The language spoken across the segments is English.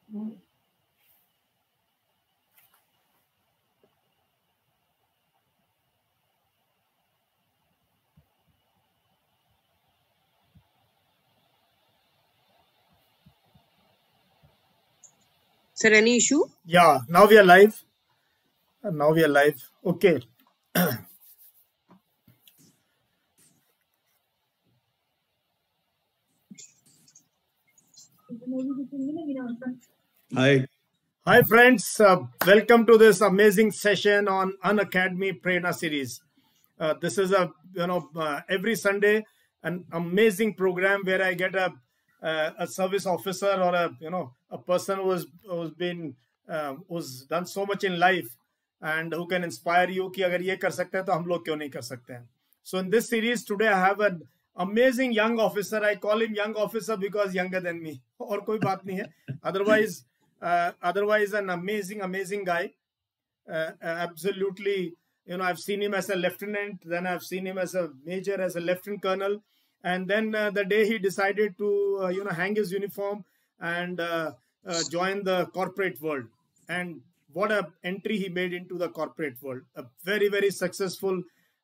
Sir, any issue? Yeah, now we are live. Okay. Hi friends, welcome to this amazing session on Unacademy Prerna series. This is every Sunday an amazing program where I get a service officer or a person who's done so much in life and who can inspire you कि अगर ये कर सकते हैं तो हम लोग क्यों नहीं कर सकते हैं. So in this series today I have an amazing young officer. I call him young officer because younger than me. और कोई बात नहीं है. Otherwise an amazing guy. Absolutely, I've seen him as a lieutenant, then I've seen him as a major, as a lieutenant colonel, and then the day he decided to hang his uniform and join the corporate world, and what a entry he made into the corporate world. A very successful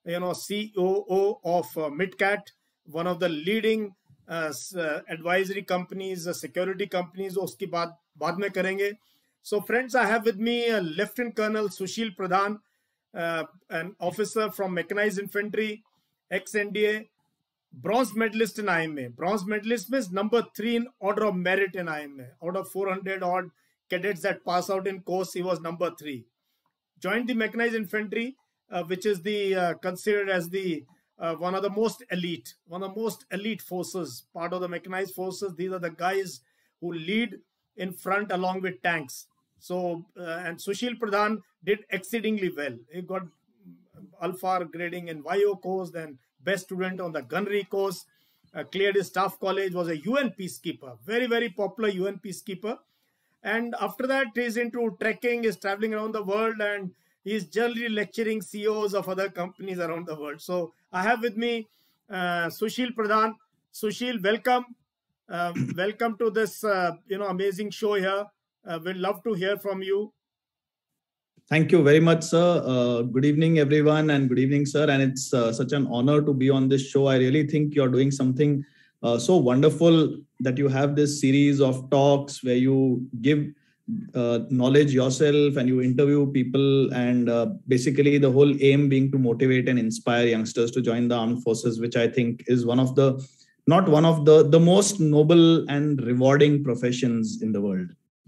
COO of Midcat, one of the leading advisory companies, security companies. उसकी बाद में करेंगे. So friends, I have with me Lieutenant Colonel Sushil Pradhan, an officer from Mechanized Infantry, ex-NDA, bronze medalist in IMA. Bronze medalist means number 3 in order of merit in IMA. Out of 400 odd cadets that pass out in course, he was number 3. Joined the Mechanized Infantry, which is the considered as the one of the most elite forces, part of the mechanized forces. These are the guys who lead in front along with tanks. So, and Sushil Pradhan did exceedingly well. He got Alpha grading in YO course, then best student on the gunnery course, cleared his staff college, was a UN peacekeeper, very popular UN peacekeeper. And after that, he's into trekking, he's traveling around the world, and he's generally lecturing CEOs of other companies around the world. So I have with me Sushil Pradhan. Sushil, welcome. Welcome to this amazing show here. We'd love to hear from you. Thank you very much, sir. Good evening, everyone, and good evening, sir. And it's such an honor to be on this show. I really think you're doing something so wonderful that you have this series of talks where you give knowledge yourself and you interview people, and basically the whole aim being to motivate and inspire youngsters to join the armed forces, which I think is not one of the most noble and rewarding professions in the world.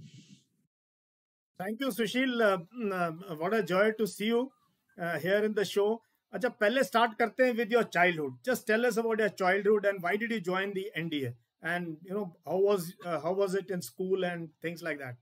Thank you, Sushil. What a joy to see you here in the show. अच्छा, पहले start करते हैं with your childhood. Just tell us about your childhood and why did you join the NDA? And how was it in school and things like that?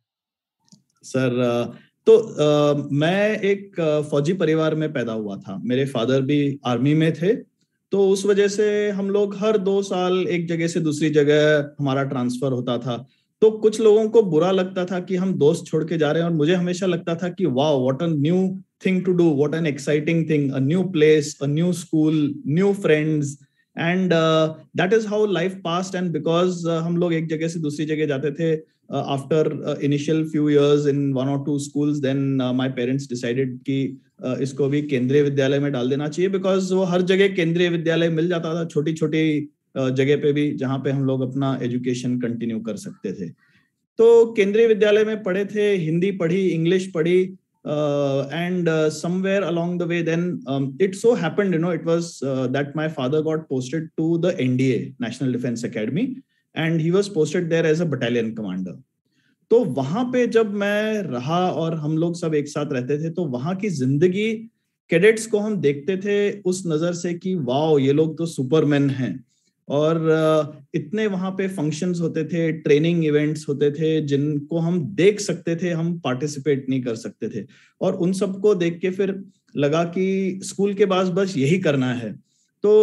Sir, तो मैं एक फौजी परिवार में पैदा हुआ था. मेरे फादर भी आर्मी में थे, तो उस वजह से हम लोग हर 2 साल एक जगह से दूसरी जगह हमारा ट्रांसफर होता था. तो कुछ लोगों को बुरा लगता था कि हम दोस्त छोड़ के जा रहे हैं, और मुझे हमेशा लगता था कि wow, what a new thing to do, what an exciting thing, a new place, a new school, new friends, and that is how life passed. And because हम लोग एक जगह से दूसरी जगह जाते थे, after initial few years in 1 or 2 schools, then my parents decided कि इसको भी केंद्रीय विद्यालय में डाल देना चाहिए, बिकॉज वो हर जगह केंद्रीय विद्यालय मिल जाता था, छोटी छोटी जगह पे भी, जहाँ पे हम लोग अपना एजुकेशन कंटिन्यू कर सकते थे. तो केंद्रीय विद्यालय में पढ़े थे, हिंदी पढ़ी, इंग्लिश पढ़ी, and somewhere along the way then it so happened, it was that my father got posted to the NDA, National Defense Academy, and he was posted there as a battalion commander. तो वहां पे जब मैं रहा और हम लोग सब एक साथ रहते थे, तो वहां की जिंदगी, कैडेट्स को हम देखते थे उस नजर से कि वाओ, ये लोग तो सुपरमैन हैं. और इतने वहां पे फंक्शंस होते थे, ट्रेनिंग इवेंट्स होते थे, जिनको हम देख सकते थे, हम पार्टिसिपेट नहीं कर सकते थे. और उन सबको देख के फिर लगा कि स्कूल के बाद बस यही करना है. तो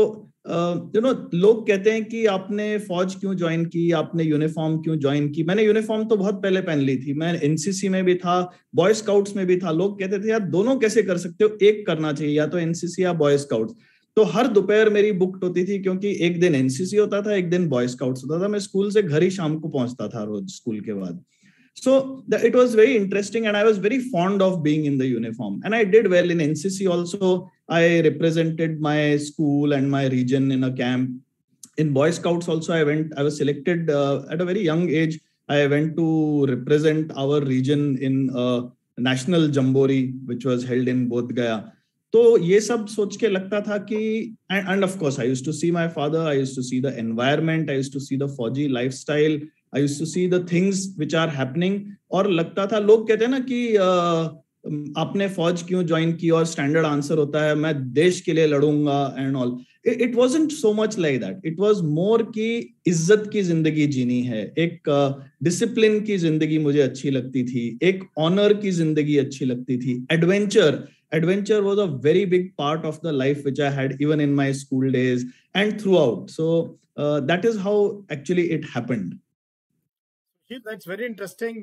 लोग कहते हैं कि आपने फौज क्यों ज्वाइन की, आपने यूनिफॉर्म क्यों ज्वाइन की. मैंने यूनिफॉर्म तो बहुत पहले पहन ली थी, मैं एनसीसी में भी था, बॉय स्काउट्स में भी था. लोग कहते थे यार दोनों कैसे कर सकते हो, एक करना चाहिए, या तो एनसीसी या बॉय स्काउट्स. तो हर दोपहर मेरी बुकड होती थी, क्योंकि एक दिन एनसीसी होता था, एक दिन बॉय स्काउट्स होता था. मैं स्कूल से घर ही शाम को पहुंचता था रोज स्कूल के बाद. So it was very interesting, and I was very fond of being in the uniform, and I did well in NCC also. I represented my school and my region in a camp. In Boy Scouts also I was selected at a very young age. I went to represent our region in a national jamboree which was held in Bodh Gaya. तो ये सब सोच के लगता था कि and of course I used to see my father, I used to see the environment, I used to see the Fauji lifestyle, I used to see the things which are happening. और लगता था, लोग कहते हैं ना कि आपने फौज क्यों ज्वाइन की, और स्टैंडर्ड आंसर होता है मैं देश के लिए लड़ूंगा and all. It wasn't so much like that. It was more कि इज्जत की जिंदगी जीनी है, एक डिसिप्लिन की जिंदगी मुझे अच्छी लगती थी, एक ऑनर की जिंदगी अच्छी लगती थी. Adventure was a very big part of the life which I had even in my school days and throughout. So that is how actually it happened. That's very interesting.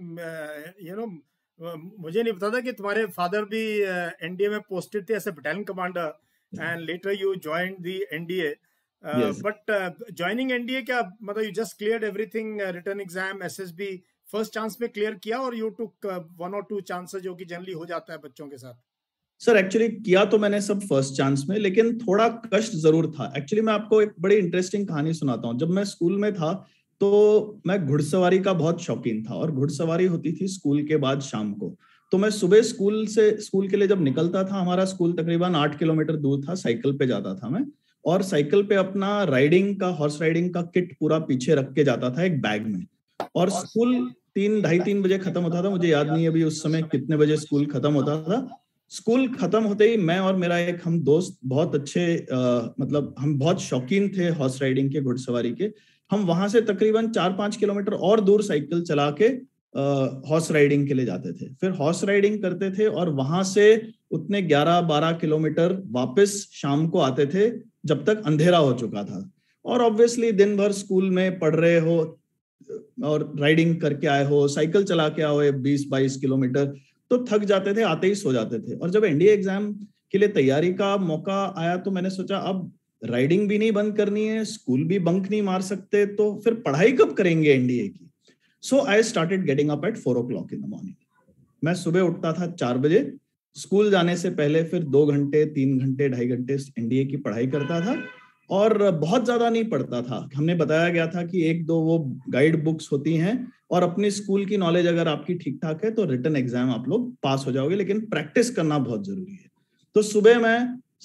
मुझे नहीं पता था कि तुम्हारे फादर भी एनडीए में posted थे as a battalion commander, and later you joined the NDA. Yes. But joining NDA क्या मतलब you just cleared everything, written exam, SSB first chance में clear किया, और you took one or two chances जो कि generally हो जाता है बच्चों के साथ? सर एक्चुअली किया तो मैंने सब फर्स्ट चांस में, लेकिन थोड़ा कष्ट जरूर था. एक्चुअली मैं आपको एक बड़ी इंटरेस्टिंग कहानी सुनाता हूँ. जब मैं स्कूल में था तो मैं घुड़सवारी का बहुत शौकीन था, और घुड़सवारी होती थी स्कूल के बाद शाम को. तो मैं सुबह स्कूल के लिए जब निकलता था, हमारा स्कूल तकरीबन 8 किलोमीटर दूर था, साइकिल पे जाता था मैं, और साइकिल पे अपना हॉर्स राइडिंग का किट पूरा पीछे रख के जाता था एक बैग में. और स्कूल 3:30 बजे खत्म होता था. मुझे याद नहीं है अभी उस समय कितने बजे स्कूल खत्म होता था. स्कूल खत्म होते ही मैं और मेरा एक हम दोस्त बहुत अच्छे मतलब हम बहुत शौकीन थे हॉर्स राइडिंग के, घुड़सवारी के. हम वहां से तकरीबन 4-5 किलोमीटर और दूर साइकिल चला के हॉर्स राइडिंग के लिए जाते थे. फिर हॉर्स राइडिंग करते थे और वहां से उतने 11-12 किलोमीटर वापस शाम को आते थे जब तक अंधेरा हो चुका था. और ऑब्वियसली दिन भर स्कूल में पढ़ रहे हो और राइडिंग करके आए हो, साइकिल चला के आओ 20-22 किलोमीटर, तो थक जाते थे, आते ही सो जाते थे. और जब एनडीए एग्जाम के लिए तैयारी का मौका आया तो मैंने सोचा अब राइडिंग भी नहीं बंद करनी है, स्कूल भी बंक नहीं मार सकते, तो फिर पढ़ाई कब करेंगे एनडीए की. So I started getting up at 4 o'clock in the morning. मैं सुबह उठता था 4 बजे, स्कूल जाने से पहले फिर 2 घंटे 3 घंटे 2.5 घंटे एनडीए की पढ़ाई करता था. और बहुत ज्यादा नहीं पढ़ता था. हमने बताया गया था कि 1-2 वो गाइड बुक्स होती हैं, और अपनी स्कूल की नॉलेज अगर आपकी ठीक ठाक है तो रिटन एग्जाम आप लोग पास हो जाओगे, लेकिन प्रैक्टिस करना बहुत जरूरी है. तो सुबह मैं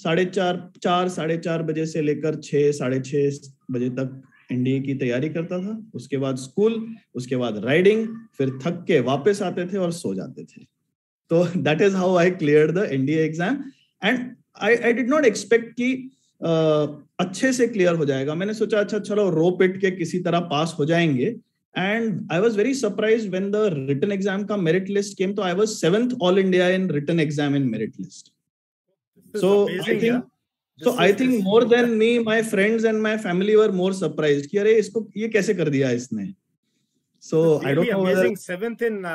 4:30 बजे से लेकर 6-6:30 बजे तक एनडीए की तैयारी करता था. उसके बाद स्कूल, उसके बाद राइडिंग, फिर थक के वापस आते थे और सो जाते थे. तो that is how I cleared the NDA exam. And I did not expect कि अच्छे से क्लियर हो जाएगा. मैंने सोचा अच्छा चलो रो पिट के किसी तरह पास हो जाएंगे. And I was very surprised when the written exam ka merit list came. So I was 7th all India in written exam in merit list. So I think more than me, my friends and my family were more surprised कि अरे इसको ये कैसे कर दिया इसने. So really I don't know amazing. 7th in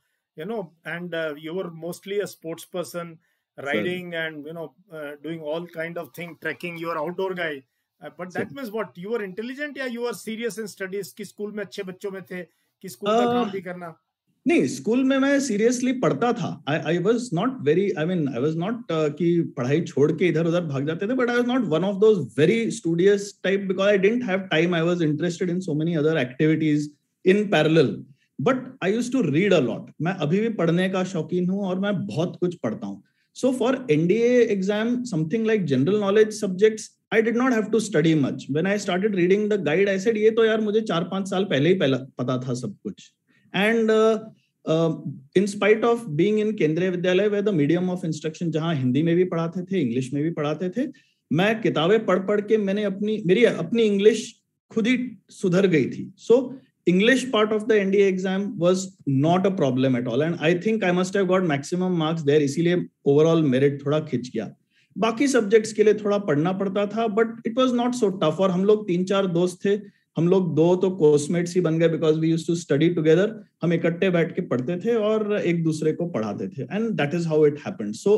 and you were mostly a sports person, riding, sir, and doing all kind of thing, trekking. You are outdoor guy. But that means what? You were intelligent या you were serious in studies? कि school में अच्छे बच्चों में थे कि school में काम भी करना? नहीं, स्कूल में मैं सीरियसली पढ़ता था. I was not very, I was not कि पढ़ाई छोड़ के इधर उधर भाग जाते थे, but I was not one of those very studious type because I didn't have time. I was interested in so many other activities in parallel. But I used to read a lot. मैं अभी भी पढ़ने का शौकीन हूँ और मैं बहुत कुछ पढ़ता हूँ. So for NDA exam, something like general knowledge subjects, I did not have to study much. When I started reading the guide, I said, ये तो यार मुझे 4-5 साल पहले ही पता था सब कुछ. And in spite of being in केंद्रीय विद्यालय, where the medium of instruction जहाँ हिंदी में भी पढ़ाते थे, इंग्लिश में भी पढ़ाते थे, मैं किताबें पढ़ के मेरी अपनी इंग्लिश खुद ही सुधर गई थी. So English part of the NDA exam was not a problem at all, and I think I must have got maximum marks there. इसीलिए overall merit थोड़ा खिंच गया. बाकी सब्जेक्ट्स के लिए थोड़ा पढ़ना पड़ता था, but it was not so tough. और हम लोग 3-4 दोस्त थे, हम लोग 2 तो कोर्समेट्स ही बन गए because we used to study together. हम इकट्ठे बैठ के पढ़ते थे और एक दूसरे को पढ़ाते थे, and that is how it happened. So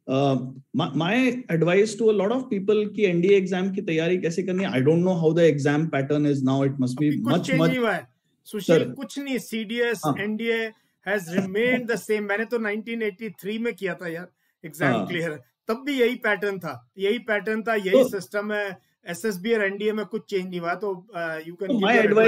my advice to a lot of people कि एनडीए एग्जाम की तैयारी कैसे करनी है. I don't know how the exam pattern is now. It must be much Sushil, कुछ नहीं. CDS, NDA, has remained the same. मैंने तो 1983 में किया था यार एग्जाम क्लियर, तब भी यही पैटर्न था, यही सिस्टम है। एसएसबी और एनडीए में कुछ चेंज नहीं हुआ। तो you can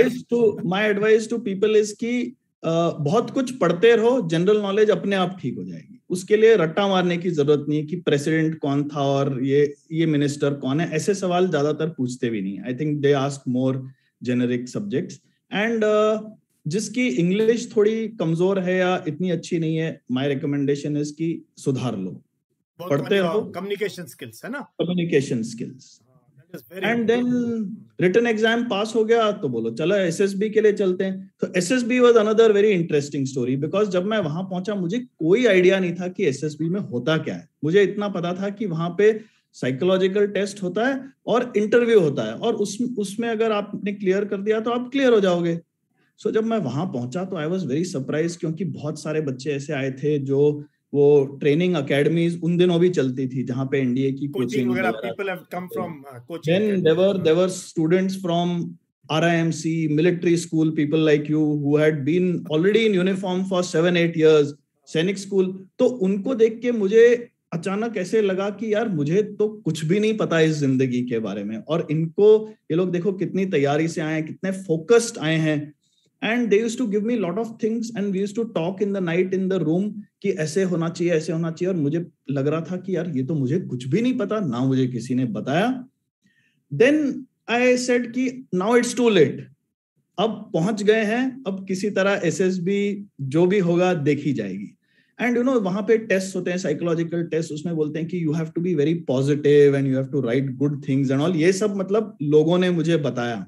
my advice to people is कि बहुत कुछ पढ़ते रहो, जनरल नॉलेज अपने आप ठीक हो जाएगी। उसके लिए रट्टा मारने की जरूरत नहीं है कि प्रेसिडेंट कौन था और ये मिनिस्टर कौन है, ऐसे सवाल ज्यादातर पूछते भी नहीं। I think they ask more generic subjects. And जिसकी इंग्लिश थोड़ी कमजोर है या इतनी अच्छी नहीं है, माय रिकमेंडेशन इज कि सुधार लो, पढ़ते रहो। कम्युनिकेशन स्किल्स है ना, communication skills. And then written exam pass हो गया तो बोलो चलो एसएसबी के लिए चलते हैं। तो SSB was another very interesting story, because जब मैं वहां पहुंचा मुझे कोई आइडिया नहीं था कि एसएसबी में होता क्या है। मुझे इतना पता था कि वहां पे साइकोलॉजिकल टेस्ट होता है और इंटरव्यू होता है, और उसमें अगर आपने क्लियर कर दिया तो आप क्लियर हो जाओगे। सो जब मैं वहां पहुंचा तो आई वाज वेरी सरप्राइज, क्योंकि बहुत सारे बच्चे ऐसे आए थे जो वो ट्रेनिंग अकेडमीज उन दिनों भी चलती थी जहां पे एनडीए की कोचिंग वगैरह। people have come from coaching. Then there were students from RIMC, military school, people like you who had been already in uniform for 7-8 years, Sainik school. तो उनको देख के मुझे अचानक ऐसे लगा कि यार मुझे तो कुछ भी नहीं पता इस जिंदगी के बारे में, और इनको ये लोग देखो कितनी तैयारी से आए हैं, कितने फोकस्ड आए हैं। And they used to give me a lot of things and we used to talk in the night in the room कि ऐसे होना चाहिए, ऐसे होना चाहिए। और मुझे लग रहा था कि यार ये तो मुझे कुछ भी नहीं पता, ना मुझे किसी ने बताया। Then I said कि now it's too late, अब पहुंच गए हैं, अब किसी तरह एसएसबी जो भी होगा देखी जाएगी। एंड यू नो वहां पे टेस्ट होते हैं, साइकोलॉजिकल टेस्ट, उसमें बोलते हैं कि you have to be very positive and you have to write good things and all. ये सब मतलब लोगों ने मुझे बताया,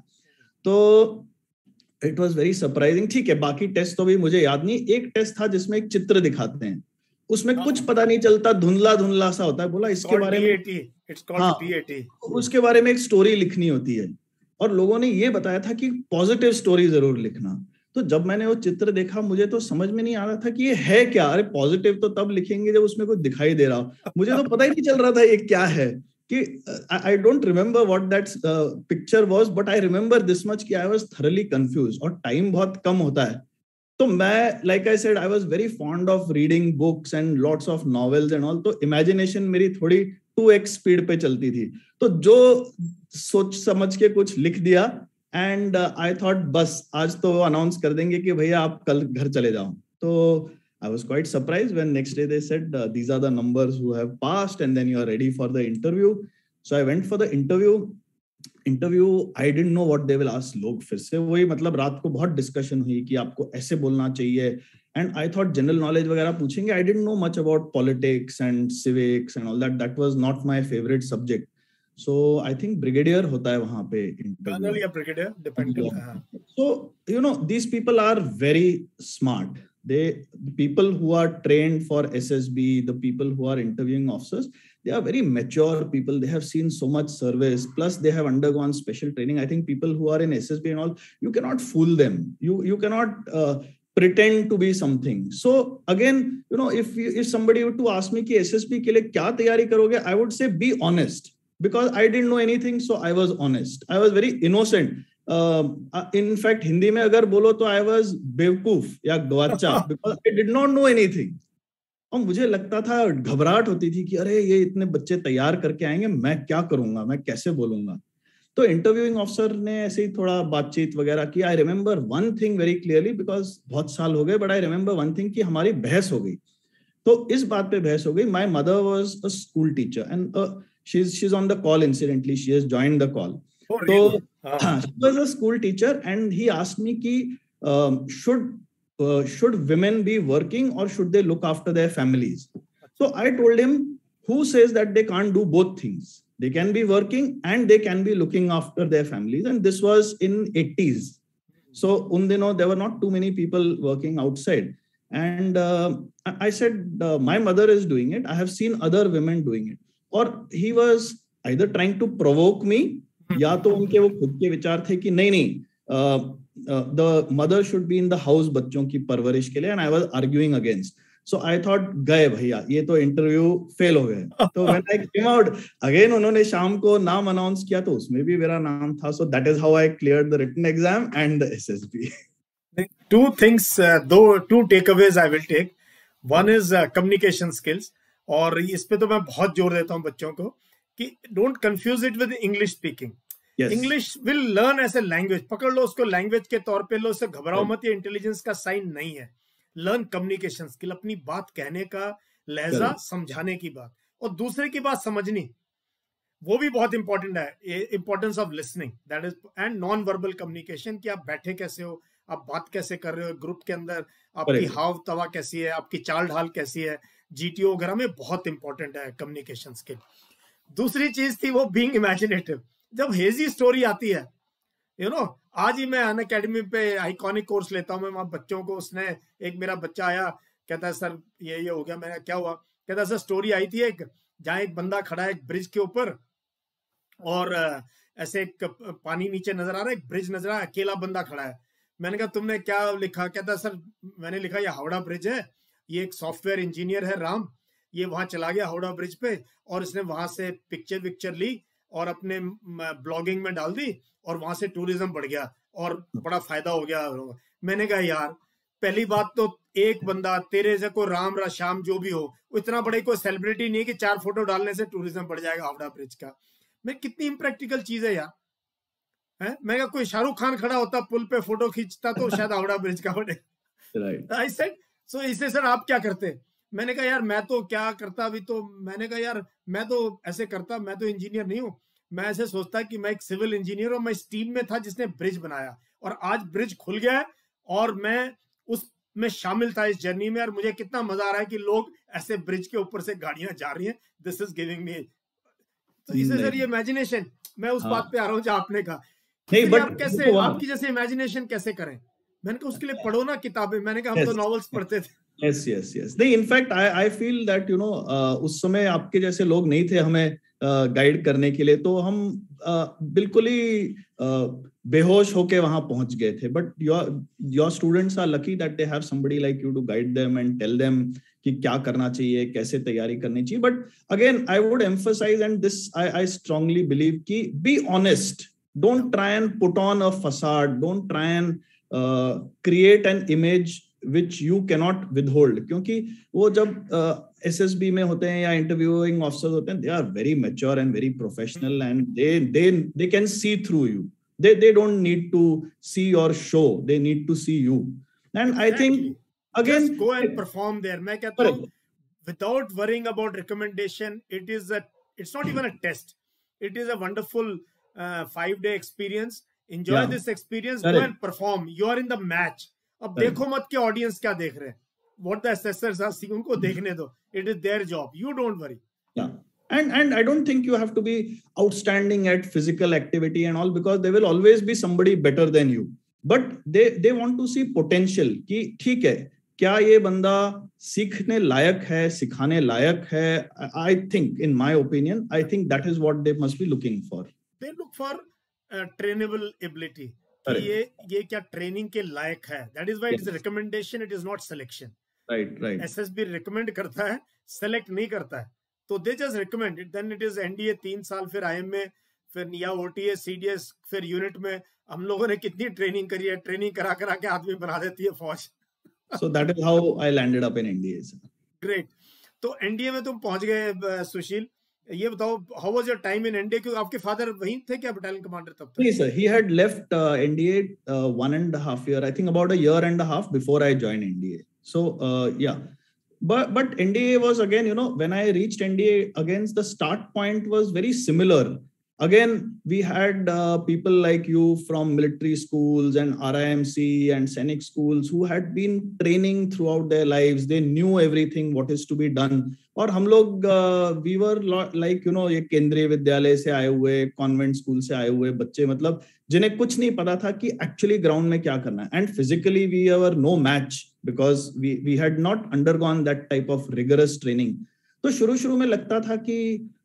तो इट वॉज वेरी सरप्राइजिंग। ठीक है, बाकी टेस्ट तो भी मुझे याद नहीं। एक टेस्ट था जिसमें एक चित्र दिखाते हैं, उसमें कुछ पता नहीं चलता, धुंधला धुंधला सा होता है। बोला इसके बारे में उसके बारे में एक स्टोरी लिखनी होती है, और लोगों ने ये बताया था कि पॉजिटिव स्टोरी जरूर लिखना। तो जब मैंने वो चित्र देखा मुझे तो समझ में नहीं आ रहा था कि ये है क्या। अरे पॉजिटिव तो तब लिखेंगे जब उसमें कुछ दिखाई दे रहा हो। मुझे तो पता ही नहीं चल रहा था ये क्या है, कि I don't remember what that picture was, but I remember this much कि I was thoroughly confused, और टाइम बहुत कम होता है। तो मैं like I said I was very fond of reading books and lots of novels and all, तो imagination मेरी थोड़ी 2x स्पीड पे चलती थी। तो जो सोच समझ के कुछ लिख दिया, एंड I thought बस आज तो अनाउंस कर देंगे कि भैया आप कल घर चले जाओ। तो I was quite surprised when next day they said these are the numbers who have passed and then you are ready for the interview. So I went for the interview. I didn't know what they will ask. लोग फिर से वही मतलब रात को बहुत discussion हुई कि आपको ऐसे बोलना चाहिए, and I thought general knowledge वगैरह पूछेंगे। I didn't know much about politics and civics and all that. That was not my favorite subject. So I think brigadier होता है वहाँ पे interview. Colonel या brigadier depend करता है। So you know these people are very smart. The people who are trained for SSB, the people who are interviewing officers, they are very mature people. They have seen so much service, plus they have undergone special training. I think people who are in SSB and all, you cannot fool them. You cannot pretend to be something. So again, you know, if somebody were to ask me कि SSB के लिए क्या तैयारी करोगे, I would say be honest, because I didn't know anything, so I was honest. I was very innocent. In fact Hindi में अगर बोलो तो आई वाज बेवकूफ या गवाचा, because I did not know anything. और मुझे लगता था, घबराहट होती थी कि अरे ये इतने बच्चे तैयार करके आएंगे, मैं क्या करूंगा, मैं कैसे बोलूंगा। तो इंटरव्यूइंग ऑफिसर ने ऐसे ही थोड़ा बातचीत वगैरह की। I remember one thing very clearly, because बहुत साल हो गए, but I remember one thing कि हमारी बहस हो गई। तो इस बात पे बहस हो गई। My mother was a school teacher and she is on the call incidentally, she has joined the call. So she was a school teacher and he asked me ki should women be working or should they look after their families? So I told him, who says that they can't do both things? They can be working and they can be looking after their families. And this was in 80s. So un dino there were not too many people working outside. And I said, my mother is doing it. I have seen other women doing it. Or he was either trying to provoke me, या तो उनके वो खुद के विचार थे कि नहीं the mother should be in the house बच्चों की परवरिश के लिए, and I was arguing against. So I thought गए भैया, ये तो इंटरव्यू फेल हो गए। तो when I came out again, उन्होंने शाम को नाम अनाउंस किया तो उसमें भी मेरा नाम था। So that is how I cleared the written exam and the SSB. two things, though two takeaways I will take. One is communication skills, और इस पे तो मैं बहुत जोर देता हूँ बच्चों को कि don't confuse it with English speaking. English will learn as a language, पकड़ लो उसको लैंग्वेज के तौर पे लो, उससे घबराओ मत, ये इंटेलिजेंस का साइन नहीं है. लर्न कम्युनिकेशन स्किल, अपनी बात कहने का लहजा, समझाने की बात, और दूसरे की बात समझनी, वो भी बहुत इंपॉर्टेंट है. Importance of listening, that is, and non verbal communication, कि आप बैठे कैसे हो, आप बात कैसे कर रहे हो ग्रुप के अंदर, आपकी हाव तवा कैसी है, आपकी चाल ढाल कैसी है, जीटीओ वगैरह में बहुत इंपॉर्टेंट है कम्युनिकेशन स्किल. दूसरी चीज थी वो बीइंग इमेजिनेटिव. जब हेजी स्टोरी आती है, आज ही मैं अन अकेडमी पे आइकॉनिक कोर्स लेता हूँ मैं वहां बच्चों को. उसने, एक मेरा बच्चा आया, कहता है सर ये हो गया. मैंने क्या हुआ? कहता है सर स्टोरी आई थी एक, जहाँ एक बंदा खड़ा है एक ब्रिज के ऊपर, और ऐसे एक पानी नीचे नजर आ रहा है, एक ब्रिज नजर आ रहा है, अकेला बंदा खड़ा है. मैंने कहा तुमने क्या लिखा? कहता है सर मैंने लिखा ये हावड़ा ब्रिज है, ये एक सॉफ्टवेयर इंजीनियर है राम, ये वहां चला गया हावड़ा ब्रिज पे, और इसने वहां से पिक्चर ली और अपने ब्लॉगिंग में डाल दी, और वहां से टूरिज्म बढ़ गया और बड़ा फायदा हो गया. मैंने कहा यार, पहली बात तो एक बंदा तेरे से को राम श्याम जो भी हो, इतना बड़े कोई सेलिब्रिटी नहीं कि 4 फोटो डालने से टूरिज्म बढ़ जाएगा हावड़ा ब्रिज का. मैं कितनी इम्प्रैक्टिकल चीज है यार. है, मैं कहा कोई शाहरुख खान खड़ा होता पुल पे फोटो खींचता तो शायद हावड़ा ब्रिज का बने. आई सेड सो इससे सर आप क्या करते? मैंने कहा यार मैं तो क्या करता अभी तो, मैंने कहा यार मैं तो ऐसे करता, मैं तो इंजीनियर नहीं हूँ, मैं ऐसे सोचता कि मैं एक सिविल इंजीनियर हूँ, मैं इस टीम में था जिसने ब्रिज बनाया, और आज ब्रिज खुल गया है और मैं उसमें शामिल था इस जर्नी में, और मुझे कितना मजा आ रहा है कि लोग ऐसे ब्रिज के ऊपर से गाड़ियां जा रही हैं. This is giving me. तो इसे सर ये इमेजिनेशन, मैं उस बात पे आ रहा हूँ जो आपने कहा. नहीं, बट आप कैसे, आपकी जैसे इमेजिनेशन कैसे करें? मैंने कहा उसके लिए पढ़ो ना किताबें. मैंने कहा हम तो नॉवेल्स पढ़ते थे. yes. नहीं, इनफैक्ट आई फील दैट उस समय आपके जैसे लोग नहीं थे हमें गाइड करने के लिए, तो हम बिल्कुल ही बेहोश होके वहां पहुंच गए थे. But your students are lucky that they have somebody like you to guide them and tell them कि क्या करना चाहिए, कैसे तैयारी करनी चाहिए. But again I would emphasize, and this I strongly believe, कि be honest. Don't try and put on a facade, don't try and create an image which you cannot withhold. क्योंकि वो जब SSB में होते हैं या इंटरव्यूइंग ऑफिसर्स होते हैं, they are very mature and very professional, and they can see through you. They don't need to see your show, they need to see you. And I think again, just go and perform there. मैं कहता हूँ without worrying about recommendation, it's not even a test. It is a wonderful 5-day experience. Enjoy this experience. Go and perform. You are in the match. अब देखो मत कि audience क्या देख रहे हैं. What the assessors are seeing, उनको देखने दो. It is their job. You don't worry. Yeah. And I don't think you have to be outstanding at physical activity and all, because there will always be somebody better than you. But they want to see potential, कि ठीक है, क्या ये बंदा सीखने लायक है, सिखाने लायक है. I think, in my opinion, I think that is what they must be looking for. They look for trainable ability. कि ये क्या ट्रेनिंग के लायक है. That is why it is recommendation, it is not selection. Right. SSB recommend करता है, select नहीं करता है. तो they just recommend it. Then it is NDA 3 साल, फिर आईएमए, फिर या ओटीए, सीडीएस, फिर यूनिट में. हम लोगों ने कितनी ट्रेनिंग करी है, ट्रेनिंग करा करा के आदमी बना देती है फौज. So that is how I landed up in NDA. Great. तो एनडीए में तुम पहुंच गए सुशील. ये बताओ, how was your time in NDA? क्योंकि आपके फादर वहीं थे क्या, बटालियन कमांडर तब तक? नहीं sir, he had left NDA 1.5 year, I think about a year and a half before I joined NDA. So yeah, but NDA was again, when I reached NDA, again the start point was very similar. Again, we had people like you from military schools and RIMC and Sainik schools who had been training throughout their lives. They knew everything what is to be done. और हम लोग we were like, ये केंद्रीय विद्यालय से आए हुए, convent school से आए हुए बच्चे, मतलब जिन्हें कुछ नहीं पता था कि एक्चुअली ग्राउंड में क्या करना है. And physically we were no match because we had not undergone that type of rigorous training. तो शुरू में लगता था कि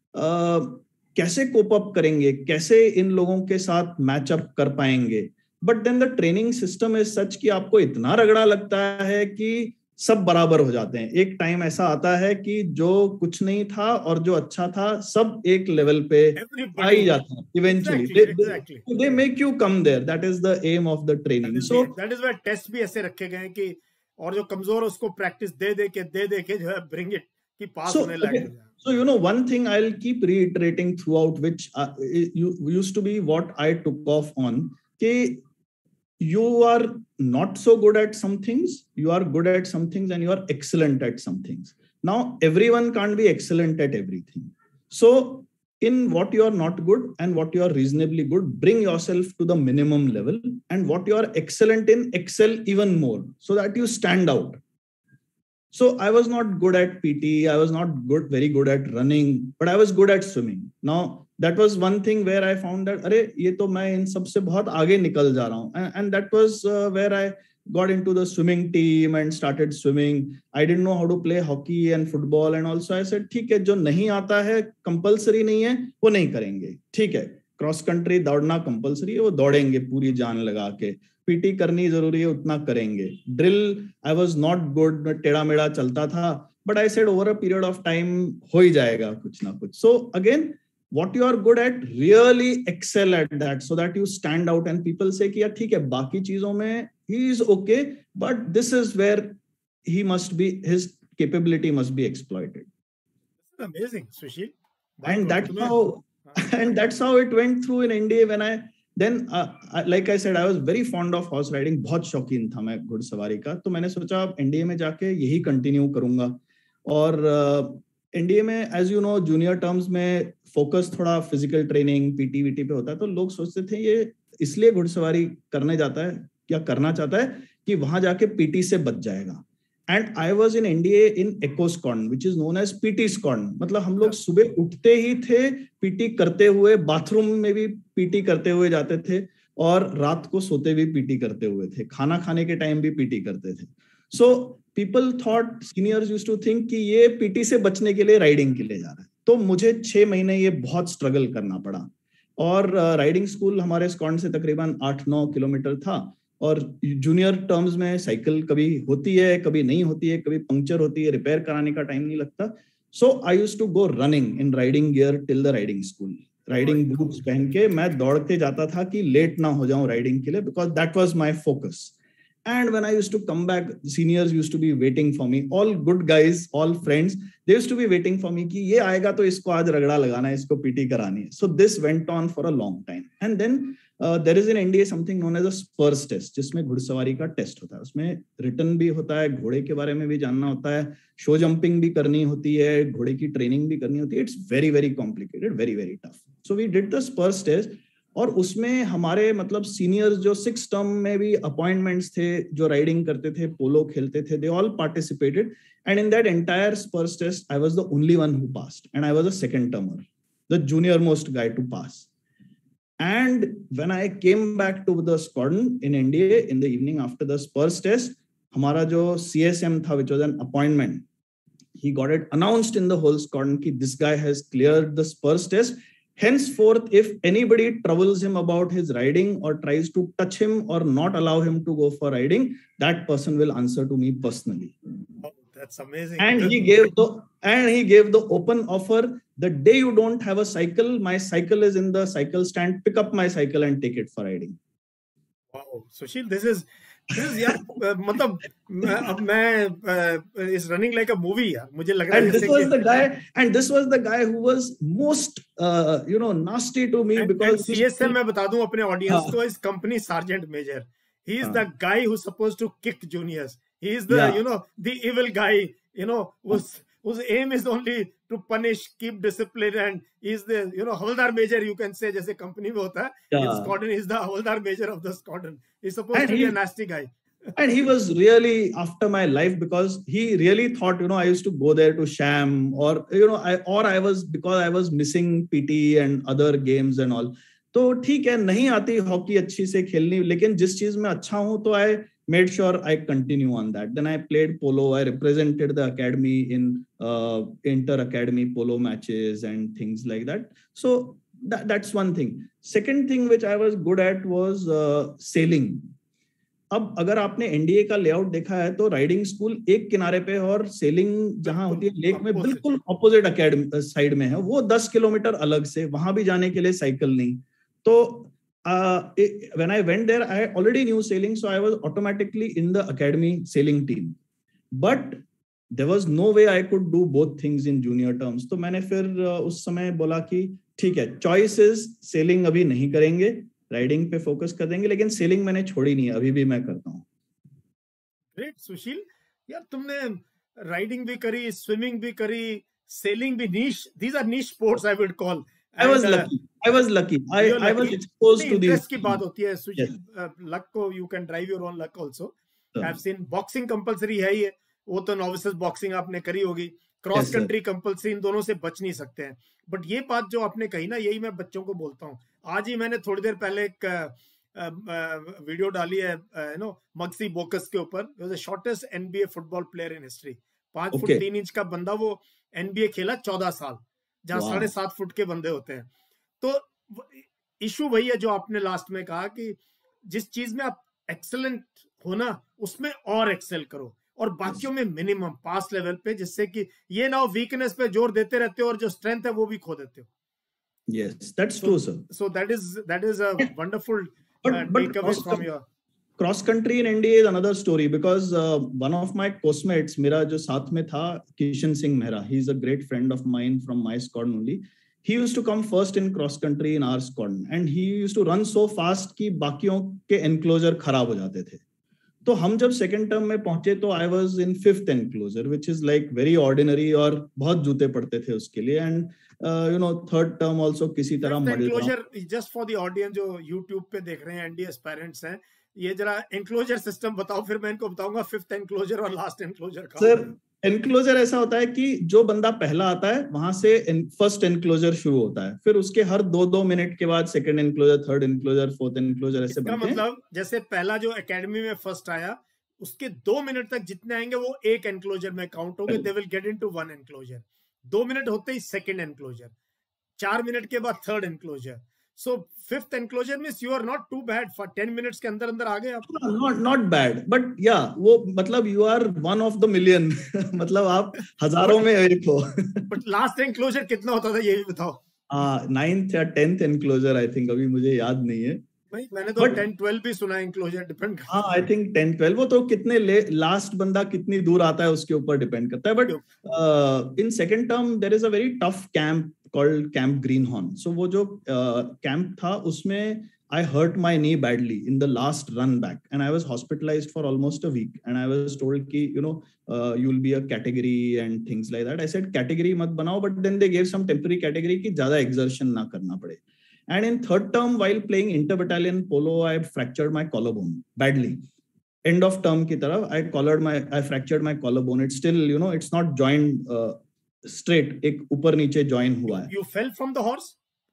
कैसे कोप अप करेंगे, कैसे इन लोगों के साथ मैच अप कर पाएंगे. But then the training system is such कि आपको इतना रगड़ा लगता है कि सब बराबर हो जाते हैं। एक टाइम ऐसा आता है कि जो कुछ नहीं था और जो अच्छा था सब एक लेवल पे आ ही जाता है eventually. They make you come there, that is the aim of the training. So that is why test भी ऐसे रखे गए हैं कि और जो कमजोर है उसको प्रैक्टिस दे दे के जो है ब्रिंग इट कि पास होने लायक हो जाए। So, you know, one thing I'll keep reiterating throughout, which used to be what I took off on, कि you are not so good at some things, you are good at some things, and you are excellent at some things. Now, everyone can't be excellent at everything. So, in what you are not good and what you are reasonably good, bring yourself to the minimum level, and what you are excellent in, excel even more so that you stand out. So I was not good at PT, I was not very good at running, but I was good at swimming. Now that was one thing where I found that अरे ये तो मैं इन सब से बहुत आगे निकल जा रहा हूँ, and that was where I got into the swimming team and started swimming. I didn't know how to play hockey and football, and also I said ठीक है, जो नहीं आता है कंपलसरी नहीं है वो नहीं करेंगे, ठीक है, क्रॉस कंट्री दौड़ना कंपलसरी है वो दौड़ेंगे पूरी जान लगा के, पीटी करनी जरूरी है उतना करेंगे, drill I was not good, टेढ़ा मेढ़ा चलता था, but I said over a period of time हो ही जाएगा कुछ ना कुछ. So again what you are good at, really excel at that so that you stand out and people say कि यार ठीक है बाकी चीजों में he is okay but this is where he must be, his capability must be exploited. Amazing, Sushil. And that's how it went through in India when I then like I said I was very fond of horse riding, बहुत शौकीन था मैं घुड़सवारी का, तो मैंने सोचा अब इंडिया में जाके यही कंटिन्यू करूंगा. और इंडिया में as you know junior terms में फोकस थोड़ा फिजिकल ट्रेनिंग पीटी वीटी पे होता है, तो लोग सोचते थे ये इसलिए घुड़सवारी करने जाता है या करना चाहता है कि वहां जाके पीटी से बच जाएगा. And I was in India in एकोस्कॉन which is known as PT squadron. मतलब हम लोग सुबह उठते ही थे पीटी करते हुए, बाथरूम में भी पीटी करते हुए जाते थे और रात को सोते भी पीटी करते हुए थे, खाना खाने के टाइम भी पीटी करते थे. So people thought, seniors used to think कि ये पीटी से बचने के लिए राइडिंग के लिए जा रहा है. तो मुझे 6 महीने ये बहुत स्ट्रगल करना पड़ा. और राइडिंग स्कूल हमारे स्कॉन से तकरीबन 8-9 किलोमीटर था और जूनियर टर्म्स में साइकिल कभी होती है कभी नहीं होती है, कभी पंक्चर होती है, रिपेयर कराने का टाइम नहीं लगता. So I used to go running in riding gear till the riding school. Riding boots पहन के मैं दौड़ते जाता था कि लेट ना हो जाऊं राइडिंग के लिए, because that was my focus. And when I used to come back, seniors used to be waiting for me. All good guys, all friends, they used to be waiting for me कि ये आएगा तो इसको आज रगड़ा लगाना है, इसको पीटी करानी है. So this went on for a long time. And then there is in India something known as a spurs test, जिसमें घुड़सवारी का टेस्ट होता है. उसमें रिटन भी होता है, घोड़े के बारे में भी जानना होता है, शो जंपिंग भी करनी होती है, घोड़े की ट्रेनिंग भी करनी होती है. It's very very complicated, very very tough. So we did the spurs test. और उसमें हमारे मतलब सीनियर्स जो 6 टर्म में भी अपॉइंटमेंट्स थे, जो राइडिंग करते थे, पोलो खेलते थे, they all participated. And in that entire spurs test I was the only one who passed and I was the second termer, the junior most guy to pass. And when I came back to the squadron in India in the evening after the spurs test, हमारा जो CSM था which was an appointment, he got it announced in the whole squadron कि this guy has cleared the spurs test. Henceforth, if anybody troubles him about his riding or tries to touch him or not allow him to go for riding, that person will answer to me personally. Oh, that's amazing. And he gave the open offer: the day you don't have a cycle, my cycle is in the cycle stand. Pick up my cycle and take it for riding. Wow, Sushil, this is यार मतलब अब मैं is running like a movie यार, मुझे लग रहा है. And this was the guy who was most nasty to me, because CSM मैं बता दूं अपने ऑडियंस को, इस company sergeant major. He is the guy who's supposed to kick juniors. He is the the evil guy, whose aim is only to punish, keep discipline, and he is the havildar major, you can say, जैसे company में होता है. In squadron, he is the havildar major of the squadron. He's supposed to be a nasty guy. And he was really after my life, because he really thought I used to go there to sham, or I was, because I was missing PT and other games and all. तो ठीक है, नहीं आती hockey अच्छी से खेलनी, लेकिन जिस चीज में अच्छा हूं तो I made sure I continue on that. Then I played polo. I represented the academy in inter-academy polo matches and things like that. So that's one thing. Second thing which I was good at was sailing. अब अगर आपने NDA का layout देखा है तो riding school एक किनारे पे और सेलिंग जहां होती है लेक में बिल्कुल ऑपोजिट अकेडमी साइड में है, वो 10 किलोमीटर अलग से, वहां भी जाने के लिए साइकिल नहीं। तो when I went there, I already knew sailing, so I was automatically in the academy sailing team. But there was no way I could do both things in junior terms. तो मैंने फिर उस समय बोला कि ठीक है, चॉइस इज सेलिंग अभी नहीं करेंगे, राइडिंग पे फोकस कर देंगे, लेकिन सेलिंग मैंने छोड़ी नहीं, अभी भी मैं करता हूँ। ग्रेट सुशील, यार तुमने राइडिंग भी करी, स्विमिंग भी करी, सेलिंग भी, niche, these are niche sports I would call. I was lucky. I was exposed to these. Interest की बात होती है सुशील, लक को you can drive your own luck also. I've seen boxing compulsory है ही है, वो तो नॉविसेस बॉक्सिंग आपने करी होगी, क्रॉस कंट्री कंपल्सरी, इन दोनों से बच नहीं सकते हैं। बट ये बात जो आपने कही ना, यही मैं बच्चों को बोलता हूँ। आज ही मैंने थोड़ी देर पहले एक वीडियो डाली है मक्सी बोकस के ऊपर, the shortest NBA football player in history. 5 foot 3 inch का बंदा, वो एनबीए खेला 14 साल, जहां 7.5 फुट के बंदे होते हैं। तो इशू वही है जो आपने लास्ट में कहा कि जिस चीज में आप एक्सेलेंट हो ना, उसमें और एक्सेल करो, और बाकियों में मिनिमम पास लेवल पे, जिससे कि ये ना हो वीकनेस पे जोर देते रहते हो और जो स्ट्रेंथ है वो भी खो देते हो। Yes, that's true, sir. So that is a wonderful takeaway from your cross country in NDA is another story, because one of my postmates, मेरा जो साथ में था, Kishan Singh Mehra, he is a great friend of mine from my squadron only. He used to come first in cross country in our squadron, and he used to run so fast कि बाकियों के enclosure खराब हो जाते थे। तो हम जब सेकेंड टर्म में पहुंचे तो I was in 5th enclosure, which is like very ordinary, और बहुत जूते पड़ते थे उसके लिए। एंड थर्ड टर्म आल्सो किसी तरह model enclosure, just for the audience जो YouTube पे देख रहे हैं, एनडी एस्पायरेंट्स हैं, ये जरा एनक्लोजर सिस्टम बताओ, फिर मैं इनको बताऊंगा 5th एनक्लोजर और लास्ट एनक्लोजर का। सर, एनक्लोजर ऐसा होता है कि जो बंदा पहला आता है वहां से फर्स्ट एनक्लोजर शुरू होता है, फिर उसके हर 2-2 मिनट के बाद second enclosure, third enclosure, fourth enclosure, ऐसे बनते हैं। मतलब जैसे पहला जो एकेडमी में फर्स्ट आया, उसके 2 मिनट तक जितने आएंगे वो एक एनक्लोजर में काउंट होंगे, they will get into 1 enclosure. 2 minute होते ही सेकंड एनक्लोजर, 4 मिनट के बाद third enclosure. So 5th enclosure means you are not too bad, for 10 minutes के अंदर अंदर आ गए आप। Not bad, but yeah, वो मतलब you are one of the million मतलब आप हजारों में एक हो। But last enclosure कितना होता था, ये भी बताओ। 9th या 10th enclosure, I think, अभी मुझे याद नहीं है। मैंने तो 10-12 भी सुना enclosure, डिपेंड करता है। हाँ, I think 10-12, वो तो कितने लास्ट बंदा कितनी दूर आता है उसके ऊपर डिपेंड करता है। But in second term there is a very tough camp called Camp Greenhorn. So वो जो कैंप था उसमें I hurt my knee badly in the last run back, and I was hospitalized for almost a week, and I was told कि you'll be a category and things like that. I said category मत बनाओ, but then they gave some temporary category कि ज़्यादा exertion ना करना पड़े. And in third term, while playing inter-battalion polo, I fractured my collarbone badly. End of term की तरफ I fractured my collarbone. It's still it's not joined straight, एक ऊपर नीचे join हुआ है। You fell from the horse?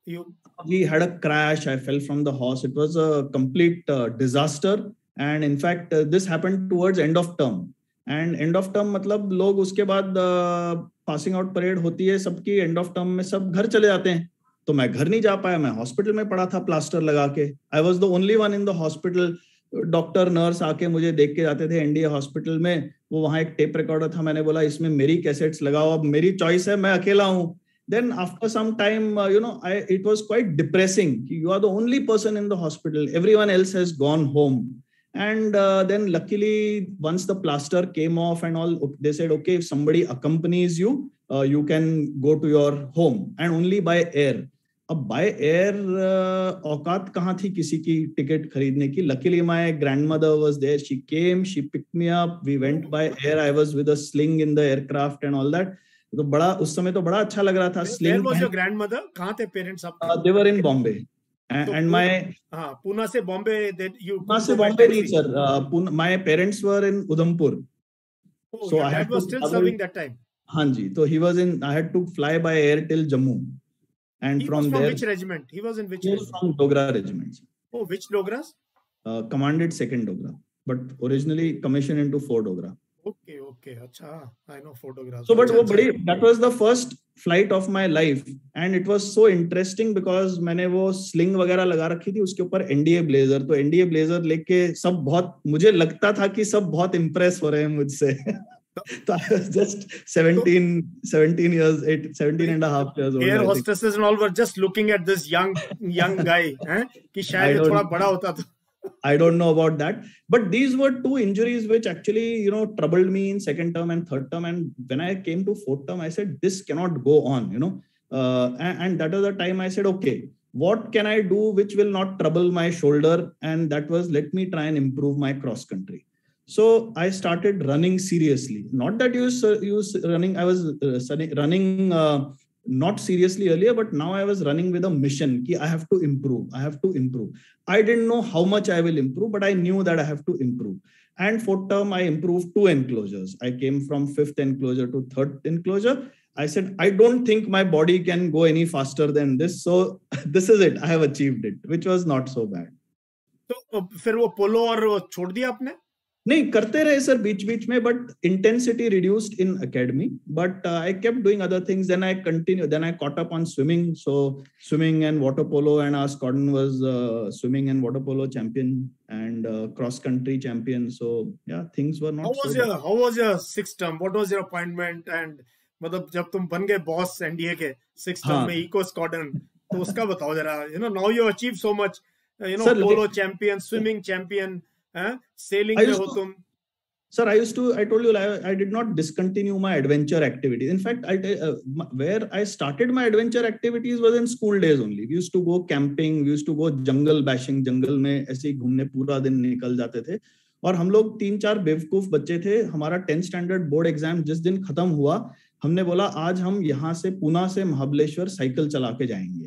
We had a crash. I fell from the horse. It was a complete disaster. And in fact, this happened towards end of term. And end of term मतलब लोग उसके बाद passing out parade होती है सबकी, end of term में सब घर चले जाते हैं। तो मैं घर नहीं जा पाया, मैं हॉस्पिटल में पड़ा था प्लास्टर लगा के। I was the only one in the hospital. Doctor nurse आके मुझे देख के जाते थे एनडीए हॉस्पिटल में। वो वहां एक टेप रिकॉर्डर था, मैंने बोला इसमें मेरी कैसेट्स लगाओ, अब मेरी चॉइस है, मैं अकेला हूँ। Then after some time, it was quite depressing. You are the only person in the hospital. Everyone else has gone home. And then luckily, once the plaster came off and all, they said, okay, if somebody accompanies you, you can go to your home, and only by air. अब by air औकात कहाँ थी किसी की ticket खरीदने की। Luckily my grandmother was there, she came, she picked me up, we went by air, I was with a sling in the aircraft and all that. तो बड़ा उस समय तो बड़ा अच्छा लग रहा था। स्लिंग वाज योर ग्रैंडमदर, कहाँ थे पेरेंट्स आपके? They were in Bombay and my Pune से बॉम्बे, पुणे से बॉम्बे नहीं sir, my parents were in Udhampur, so I had to still serving that time. हाँ जी, तो he was in, I had to fly by air till Jammu. And from there, which regiment? He was in which regiment? From Dogra regiment. Oh, which Dogras? Commanded 2nd Dogra, but originally commissioned into 4 Dogra. Okay okay, अच्छा, I know photograph. So, but वो बड़ी, that was the first flight of my life and it was so interesting because मैंने वो sling वगैरह लगा रखी थी, उसके ऊपर एनडीए ब्लेजर, तो एनडीए ब्लेजर लेके सब बहुत, मुझे लगता था कि सब बहुत इम्प्रेस हो रहे हैं मुझसे। तो I was just 17 years, 17 and a half years old. Air hostesses and all were just looking at this young guy, हैं कि शायद ये थोड़ा बड़ा होता तो। I don't know about that, but these were two injuries which actually, troubled me in second term and third term. And when I came to fourth term, I said, this cannot go on, and that was the time I said, okay, what can I do which will not trouble my shoulder? And that was, let me try and improve my cross country. So I started running seriously. Not that you running, I was running, not seriously earlier, but now I was running with a mission ki I have to improve. I didn't know how much I will improve, but I knew that I have to improve. And fourth term, I improved 2 enclosures. I came from 5th enclosure to 3rd enclosure. I said, I don't think my body can go any faster than this. So this is it. I have achieved it, which was not so bad. तो फिर वो पोलो और वो छोड़ दिया आपने? नहीं, करते रहे सर बीच बीच में, but intensity reduced in academy, but I kept doing other things. Then I caught up on swimming. So swimming and water polo, and our squadron was swimming and water polo champion and cross country champion. So yeah, things were not how was your 6th term? What was your appointment? And मतलब जब तुम बन गए boss NDA के 6th term में eco squadron, तो उसका बताओ जरा। now you achieve so much, polo champion, swimming champion, sailing में हो तुम। Sir, I told you, I did not discontinue my adventure activities. In fact, where I started my adventure activities was in school days only. We used to go camping, we used to go jungle bashing, जंगल में ऐसे ही घूमने पूरा दिन निकल जाते थे। और हम लोग 3-4 बेवकूफ बच्चे थे। हमारा 10th स्टैंडर्ड बोर्ड एग्जाम जिस दिन खत्म हुआ, हमने बोला आज हम यहाँ से पूना से महाबलेश्वर साइकिल चला के जाएंगे।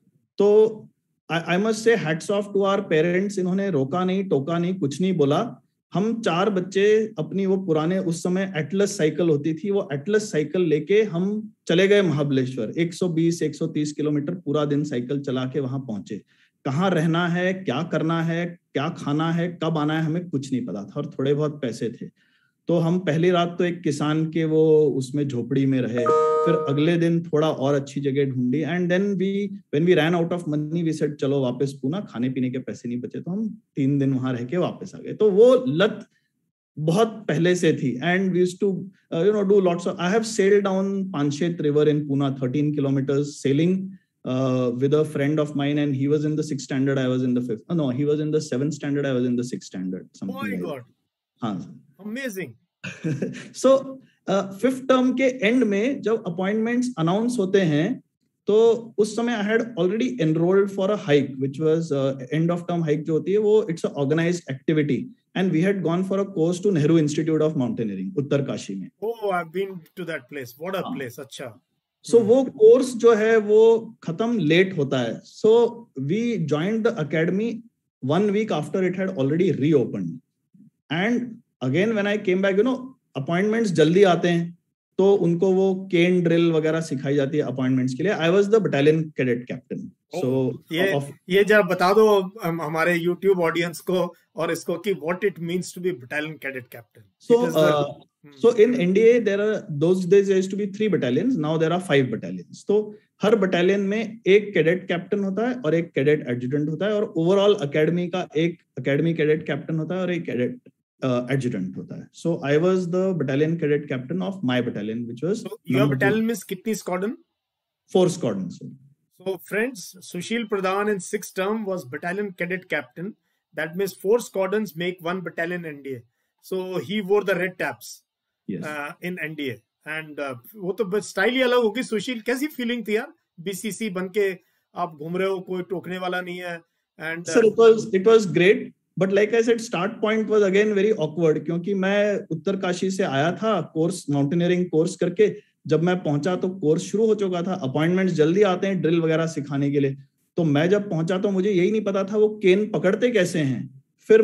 तो I must say hats off to our parents, इन्होंने रोका नहीं, टोका नहीं, कुछ नहीं बोला। हम 4 बच्चे अपनी वो पुराने, उस समय एटलस साइकिल होती थी, वो एटलस साइकिल लेके हम चले गए महाबलेश्वर। 120-130 किलोमीटर पूरा दिन साइकिल चला के वहां पहुंचे। कहाँ रहना है, क्या करना है, क्या खाना है, कब आना है, हमें कुछ नहीं पता था और थोड़े बहुत पैसे थे। तो हम पहली रात तो एक किसान के वो उसमें झोपड़ी में रहे, फिर अगले दिन थोड़ा और अच्छी जगह ढूंढी, and then when we ran out of money we said चलो वापस पूना, खाने पीने के पैसे नहीं बचे, तो हम 3 दिन वहां रह के वापस आ गए। तो वो लत बहुत पहले से थी, and we used to do lots of, I have sailed down Panshet river in Poona 13 kilometers sailing with a friend of mine, and he was in the 6th standard, I was in the 5th. No, he was in the 7th standard, I was in the 6th standard, something oh my like God. हाँ, amazing. So 5th term के end में जब appointments announce होते हैं, तो उस समय I had already enrolled for a hike, which was end of term hike जो होती है वो it's a organized activity, and we had gone for a course to Nehru Institute of Mountaineering, Uttarkashi में। Oh, I've been to that place. What a place. अच्छा। So वो course जो है वो खत्म लेट होता है। So we joined the academy 1 week after it had already reopened, and again when I came back, appointments जल्दी आते हैं, तो उनको वो केन ड्रिल वगैरह सिखाई जाती है अपॉइंटमेंट्स के लिए। I was the battalion cadet captain. So ये जरा बता दो हमारे YouTube ऑडियंस को और इसको कि what it means to be battalion cadet captain. So in NDA there are, those days there used to be 3 battalions, now there are 5 battalions. तो हर बटालियन में एक कैडेट कैप्टन होता है और एक कैडेट एडजुटेंट होता है, और ओवरऑल अकेडमी का एक अकेडमी कैडेट कैप्टन होता है और एक कैडेट adjutant होता है। So I was the battalion cadet captain of my battalion, which was. So your battalion means कितनी squadron? 4 squadrons. So friends, Sushil Pradhan in 6th term was battalion cadet captain. That means 4 squadrons make 1 battalion NDA. So he wore the red tabs. Yes. In NDA. And वो तो style ही अलग होगी। सुशील, कैसी feeling थी यार, BCC बन के आप घूम रहे हो, कोई टोकने वाला नहीं है? And sir, it was great. But like I said, start point was again very awkward, क्योंकि मैं उत्तरकाशी से आया था कोर्स, माउंटेनियरिंग कोर्स करके। जब मैं पहुंचा तो कोर्स शुरू हो चुका था, अपॉइंटमेंट्स जल्दी आते हैं ड्रिल वगैरह सिखाने के लिए। तो मैं जब पहुंचा तो मुझे यही नहीं पता था वो केन पकड़ते कैसे हैं। फिर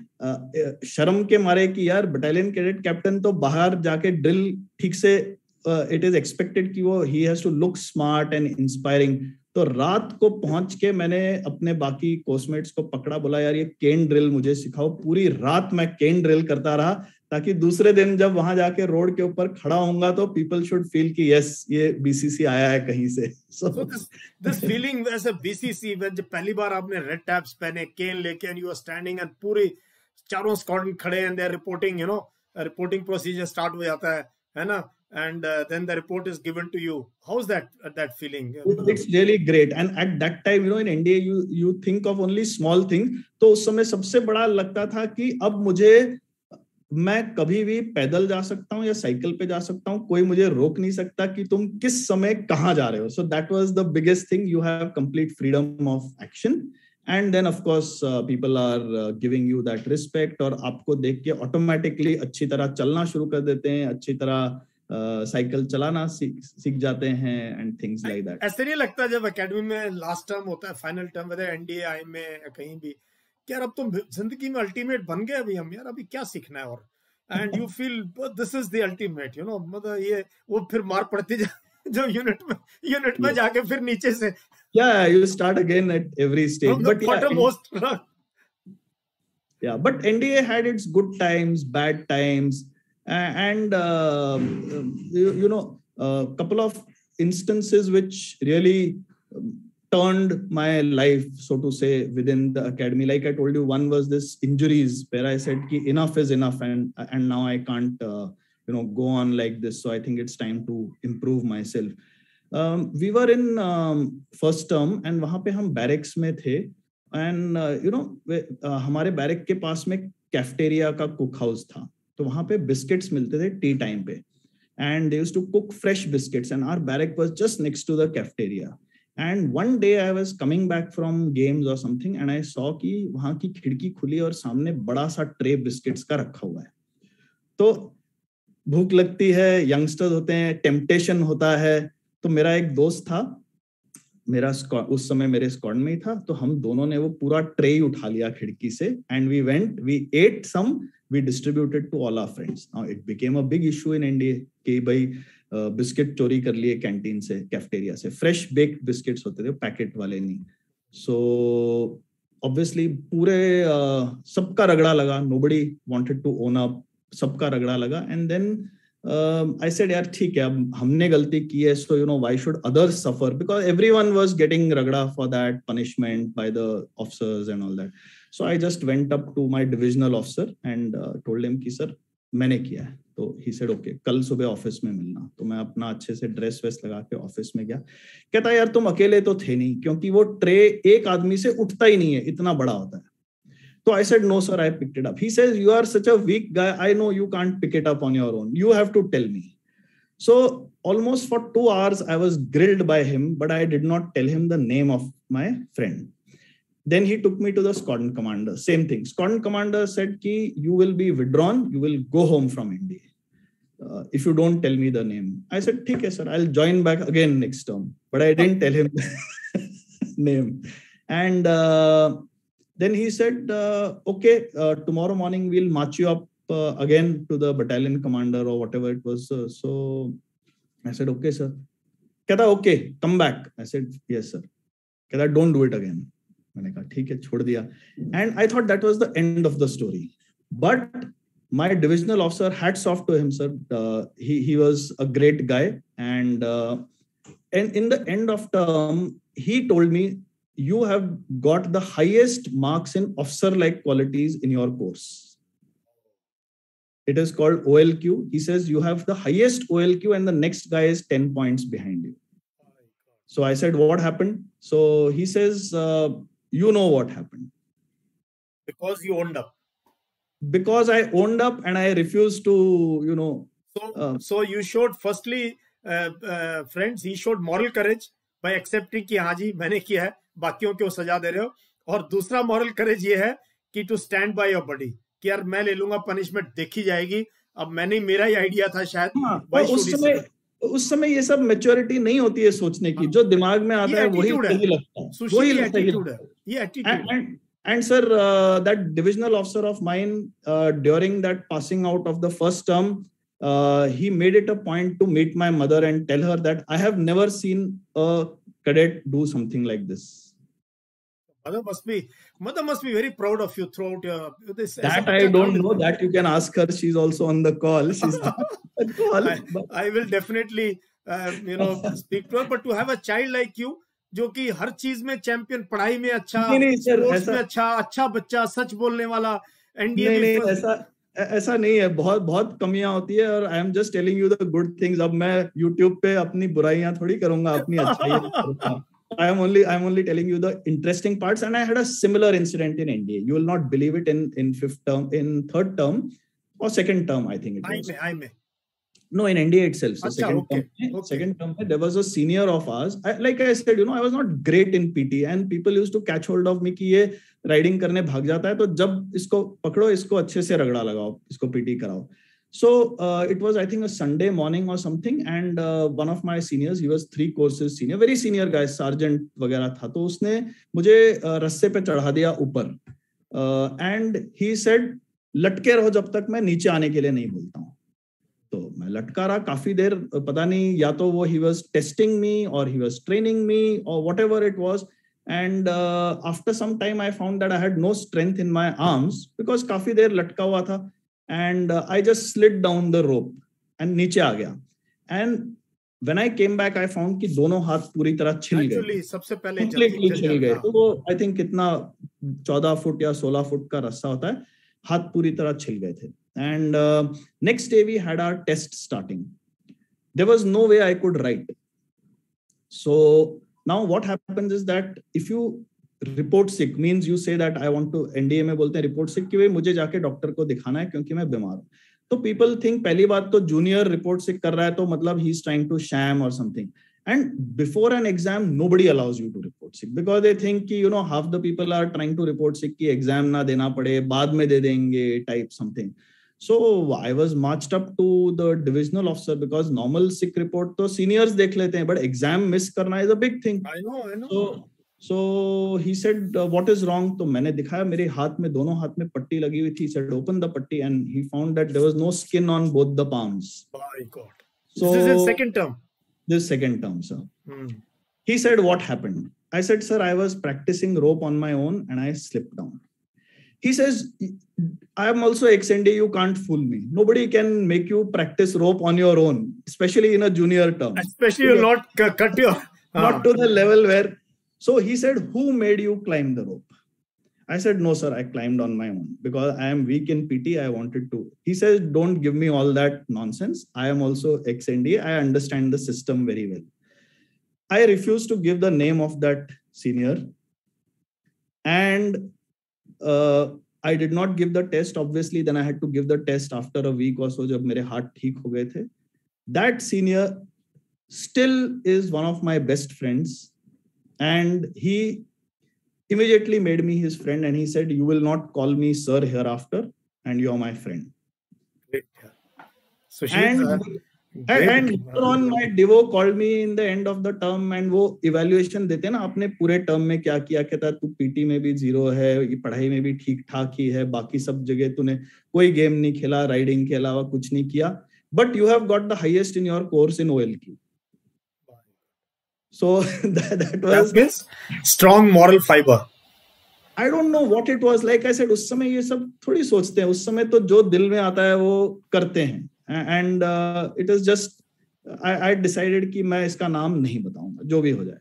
मैं शर्म के मारे कि यार बटालियन कैडेट कैप्टन तो बाहर जाके ड्रिल ठीक से, इट इज एक्सपेक्टेड कि वो he has to look smart and inspiring. तो रात को पहुंच के मैंने अपने बाकी कोर्समेट्स को पकड़ा, बोला यार ये केन ड्रिल मुझे सिखाओ। पूरी रात मैं केन ड्रिल करता रहा, ताकि दूसरे दिन जब वहां जाके रोड के ऊपर खड़ा होऊंगा तो पीपल शुड फील कि यस ये बीसीसी आया है कहीं से. So this feeling as a BCC when जब पहली बार आपने रेड टैब्स पहने, केन लेके, and you are standing and पूरी चारों स्क्वाड्रन खड़े and they are reporting, reporting procedure start हो जाता है ना, and then the report is given to you. How's that feeling? It's really great. And at that time, in India, you think of only small things. तो उस समय सबसे बड़ा लगता था कि अब मैं कभी भी पैदल जा सकता हूँ या साइकिल पे जा सकता हूँ, कोई मुझे रोक नहीं सकता कि तुम किस समय कहाँ जा रहे हो. So that was the biggest thing. You have complete freedom of action. And then of course people are giving you that respect, और आपको देख के ऑटोमेटिकली अच्छी तरह चलना शुरू कर देते हैं, अच्छी तरह साइकिल चलाना सीख जाते हैं एंड थिंग्स लाइक दैट. ऐसे नहीं लगता जब एकेडमी में लास्ट टर्म होता है, final term, whether NDA I में या कहीं भी, कि यार अब तुम जिंदगी में अल्टीमेट बन गए, अभी हम यार अभी क्या सीखना है, और and you feel this is the ultimate, मतलब ये वो फिर मार पड़ती जो यूनिट में जाके फिर नीचे से you start again at every stage. From the bottommost rung. Yeah, but NDA had its good times, bad times, and couple of instances which really turned my life, so to say, within the academy. Like I told you, one was this injuries where I said ki enough is enough, and now I can't go on like this, so I think it's time to improve myself. We were in first term and वहां पे हम barracks में थे, and हमारे barrack के पास में cafeteria का cook house था, तो वहां पे बिस्किट्स मिलते थे टी टाइम पे, and they used to cook fresh biscuits, and our barrack was just next to the cafeteria. And one day I was coming back from games or something, and I saw कि वहां की खिड़की खुली और सामने बड़ा सा ट्रे बिस्किट्स का रखा हुआ है. तो भूख लगती है, यंगस्टर्स होते हैं, टेम्पटेशन होता है. तो मेरा एक दोस्त था, उस समय मेरे स्क्वाड में ही था, तो हम दोनों ने वो पूरा ट्रे उठा लिया खिड़की से, and we ate some, we distributed to all our friends. Now it became a big issue in India कि भाई बिस्किट चोरी कर लिए कैंटीन से, कैफेटेरिया से. फ्रेश बेक्ड बिस्किट्स होते थे, पैकेट वाले नहीं. सो ऑब्वियसली पूरे सबका रगड़ा लगा, nobody wanted to own up, सबका रगड़ा लगा. एंड देन I said, यार ठीक है, अब हमने गलती की है, so why should others suffer? Because everyone was getting ragda for that punishment by the officers and all that. So I just went up to my divisional officer and told him कि sir मैंने किया है. तो he said okay, कल सुबह office में मिलना. तो मैं अपना अच्छे से ड्रेस वेस लगा के ऑफिस में गया. कहता यार तुम अकेले तो थे नहीं, क्योंकि वो ट्रे एक आदमी से उठता ही नहीं है, इतना बड़ा होता है. So I said, no, sir, I picked it up. He says, you are such a weak guy. I know you can't pick it up on your own. You have to tell me. So almost for 2 hours, I was grilled by him, but I did not tell him the name of my friend. Then he took me to the squadron commander. Same thing. Squadron commander said, ki, you will be withdrawn. You will go home from India if you don't tell me the name. I said, okay, sir, I'll join back again next term. But I didn't tell him the name. And then he said, okay, tomorrow morning we'll march you up again to the battalion commander or whatever it was. So I said, okay, sir. कहता okay, come back. I said, yes, sir. कहता don't do it again. मैंने कहा ठीक है, छोड़ दिया. And I thought that was the end of the story. But my divisional officer, hats off to him, sir. He was a great guy. And in the end of term, he told me, you have got the highest marks in officer-like qualities in your course. It is called OLQ. He says you have the highest OLQ and the next guy is 10 points behind you. So I said, what happened? So he says, you know what happened. Because you owned up. Because I owned up and I refused to, So you showed, firstly, friends, he showed moral courage by accepting कि हाँ जी मैंने किया है, बाकियों को सजा दे रहे हो. और दूसरा मॉरल करेज ये है कि to stand by your body, कि यार मैं ले लूंगा, पनिशमेंट देखी जाएगी. अब मैंने, मेरा ही आइडिया था शायद. उस समय ये सब मैच्योरिटी नहीं होती है सोचने की, जो दिमाग में आता है वही सही लगता है, वही एटीट्यूड है, ये attitude. And sir, that divisional officer of mine, during that passing out of the first term, he made it a point to meet my mother and tell her that I have never seen a cadet do something like this. Mother must be very proud of you throughout your this. That I don't know. That you can ask her. She's also on the call. She's on the call. I will definitely speak to her. But to have a child like you, जो कि हर चीज में champion, पढ़ाई में अच्छा, sports में अच्छा बच्चा, सच बोलने वाला, एनडीए में ऐसा नहीं है, बहुत बहुत कमियां होती है, और I am just telling you the good things. अब मैं यूट्यूब पे अपनी बुराइयां थोड़ी करूंगा, अपनी अच्छाइयां करूंगा. I'm only telling you the interesting parts. And I had a similar incident in NDA. You will not believe it. In third term or second term, I think it was. I may. No, in NDA itself. So second term, there was a senior of ours. Like I said, I was not great in PT, and people used to catch hold of me कि ये riding करने भाग जाता है, तो जब इसको पकड़ो, इसको अच्छे से रगड़ा लगाओ, इसको PT कराओ. So it was, I think, a Sunday morning or something, and one of my seniors, he was 3 courses senior, very senior guy, sergeant वगैरह था, तो उसने मुझे रस्से पे चढ़ा दिया ऊपर, and he said, लटके रहो जब तक मैं नीचे आने के लिए नहीं बोलता हूँ. तो मैं लटका रहा काफी देर, पता नहीं या तो वो he was testing me or he was training me or whatever it was, and after some time I found that I had no strength in my arms because काफी देर लटका हुआ था. And I just slid down the rope and नीचे आ गया. And when I came back, I found कि दोनों हाथ पूरी तरह छिल गए. सबसे पहले completely छिल गए. तो वो I think कितना 14 फुट या 16 फुट का रस्सा होता है, हाथ पूरी तरह छिल गए थे. And next day we had our test starting. There was no way I could write. So now what happens is that if you report sick means you say that I want to, NDA में बोलते हैं report sick कि भाई मुझे जाके doctor को दिखाना है क्योंकि मैं बीमार हूं. तो पीपल थिंक, पहली बात तो जूनियर रिपोर्ट सिक कर रहा है तो मतलब he is trying to sham और something. And before an exam nobody allows you to report sick because they think कि half the people are trying to report sick कि एग्जाम ना देना पड़े, बाद में दे देंगे type something. So I was marched up to the divisional officer because normal sick report तो seniors देख लेते हैं, but exam miss करना is a big thing. I know. So he said, what is wrong? तो मैंने दिखाया, मेरे हाथ में, दोनों हाथ में पट्टी लगी हुई थी. He said, open the putty, and he found that there was no skin on both the palms. My God. So this is his second term. This is second term, sir. He said, what happened? I said, sir, I was practicing rope on my own and I slipped down. He says, I am also ex-ND, you can't fool me. Nobody can make you practice rope on your own, especially in a junior term. Especially you not cut your... Not to the level where... So he said, who made you climb the rope? I said, no, sir, I climbed on my own because I am weak in PT. I wanted to. He says, don't give me all that nonsense. I am also ex-ND. I understand the system very well. I refused to give the name of that senior. And I did not give the test. Obviously, then I had to give the test after a week or so, जब मेरे हाथ ठीक हो गए थे. That senior still is one of my best friends. And he immediately made me his friend, and he said, you will not call me sir hereafter, and you are my friend. So and later on my Devo called me in the end of the term, and वो evaluation देते हैं ना आपने पूरे term में क्या किया, कहता तू PT में भी 0 है, पढ़ाई में भी ठीक ठाक ही है, बाकी सब जगह तूने कोई गेम नहीं खेला, राइडिंग के अलावा कुछ नहीं किया, but you have got the highest in your course in OLQ. So that was strong moral fiber. I don't know what it was. Like I said, उस समय ये सब थोड़ी सोचते हैं, उस समय तो जो दिल में आता है वो करते हैं. And it is just I decided कि मैं इसका नाम नहीं बताऊंगा, जो भी हो जाए.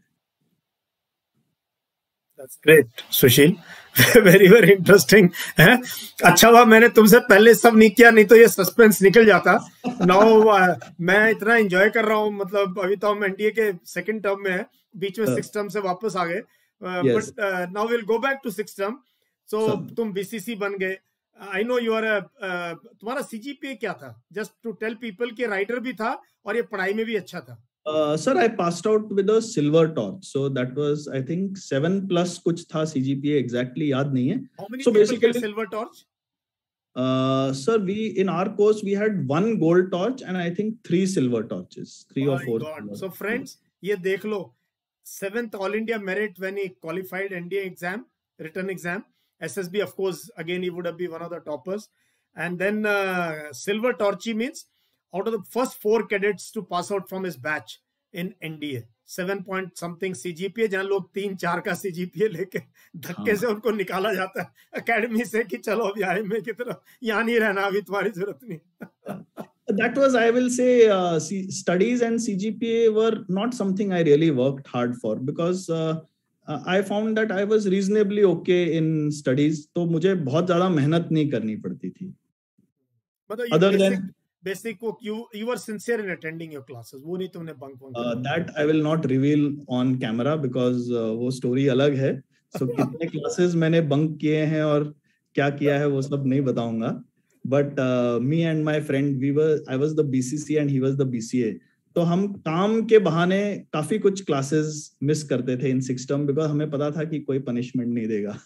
That's great, Sushil. Very very interesting. अच्छा हुआ मैंने तुमसे पहले सब नहीं किया, नहीं तो ये सस्पेंस निकल जाता. Now मैं इतना एंजॉय कर रहा हूँ, मतलब अभी तो हम एनडीए के सेकंड टर्म में है, बीच में 6th टर्म से वापस आ गए. But now we'll go back to 6th term. So तुम BCC बन गए. I know you are तुम्हारा CGPA क्या था? Just to tell people कि राइडर भी था और ये पढ़ाई में भी अच्छा था. Sir, I passed out with a silver torch. So that was, I think, 7+ कुछ था CGPA, exactly याद नहीं है. How many so people basically, get silver torch? Sir, in our course we had 1 gold torch and I think 3 silver torches, 3 or 4. God. So friends, ये देख लो, 7th All India merit when he qualified NDA exam, written exam. SSB, of course, again he would have been one of the toppers. And then silver torchy means out of the first 4 cadets to pass out from his batch in NDA, 7 point something CGPA, जहाँ लोग 3-4 का CGPA लेके धक्के से उनको निकाला जाता है एकेडमी से कि चलो अभी IMA की तरफ, यहाँ नहीं रहना, अभी तुम्हारी जरूरत नहीं. That was, I will say, studies and CGPA were not something I really worked hard for, because I found that I was reasonably okay in studies. तो मुझे बहुत ज़्यादा मेहनत नहीं करनी पड़ती थी. Other than basic work, you were sincere in attending your classes. वो नहीं तुमने bunk that I will not reveal on camera, because वो story अलग है. So कितने classes मैंने bunk किए हैं और क्या किया है वो सब नहीं बताऊंगा. But me and my friend, I was the BCC and he was the BCA. तो हम काम के बहाने काफी कुछ classes miss करते थे in 6th term, because हमें पता था कि कोई punishment नहीं देगा.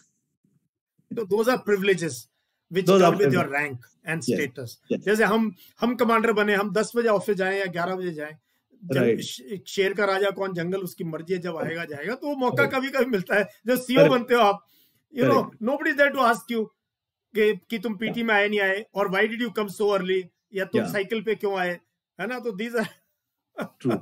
So those are privileges which come with your rank and status. जैसे हम कमांडर बने, हम 10 बजे ऑफिस जाएं या 11 बजे जाएं, शेर का राजा कौन, जंगल उसकी मर्जी है, जब आएगा जाएगा. तो वो मौका कभी-कभी मिलता है. जब CEO बनते हो आप, you know, nobody is there to ask you कि तुम पीटी में आए नहीं आए, और why did you come so early, या तुम साइकिल पे क्यों आए, है ना. तो these are true.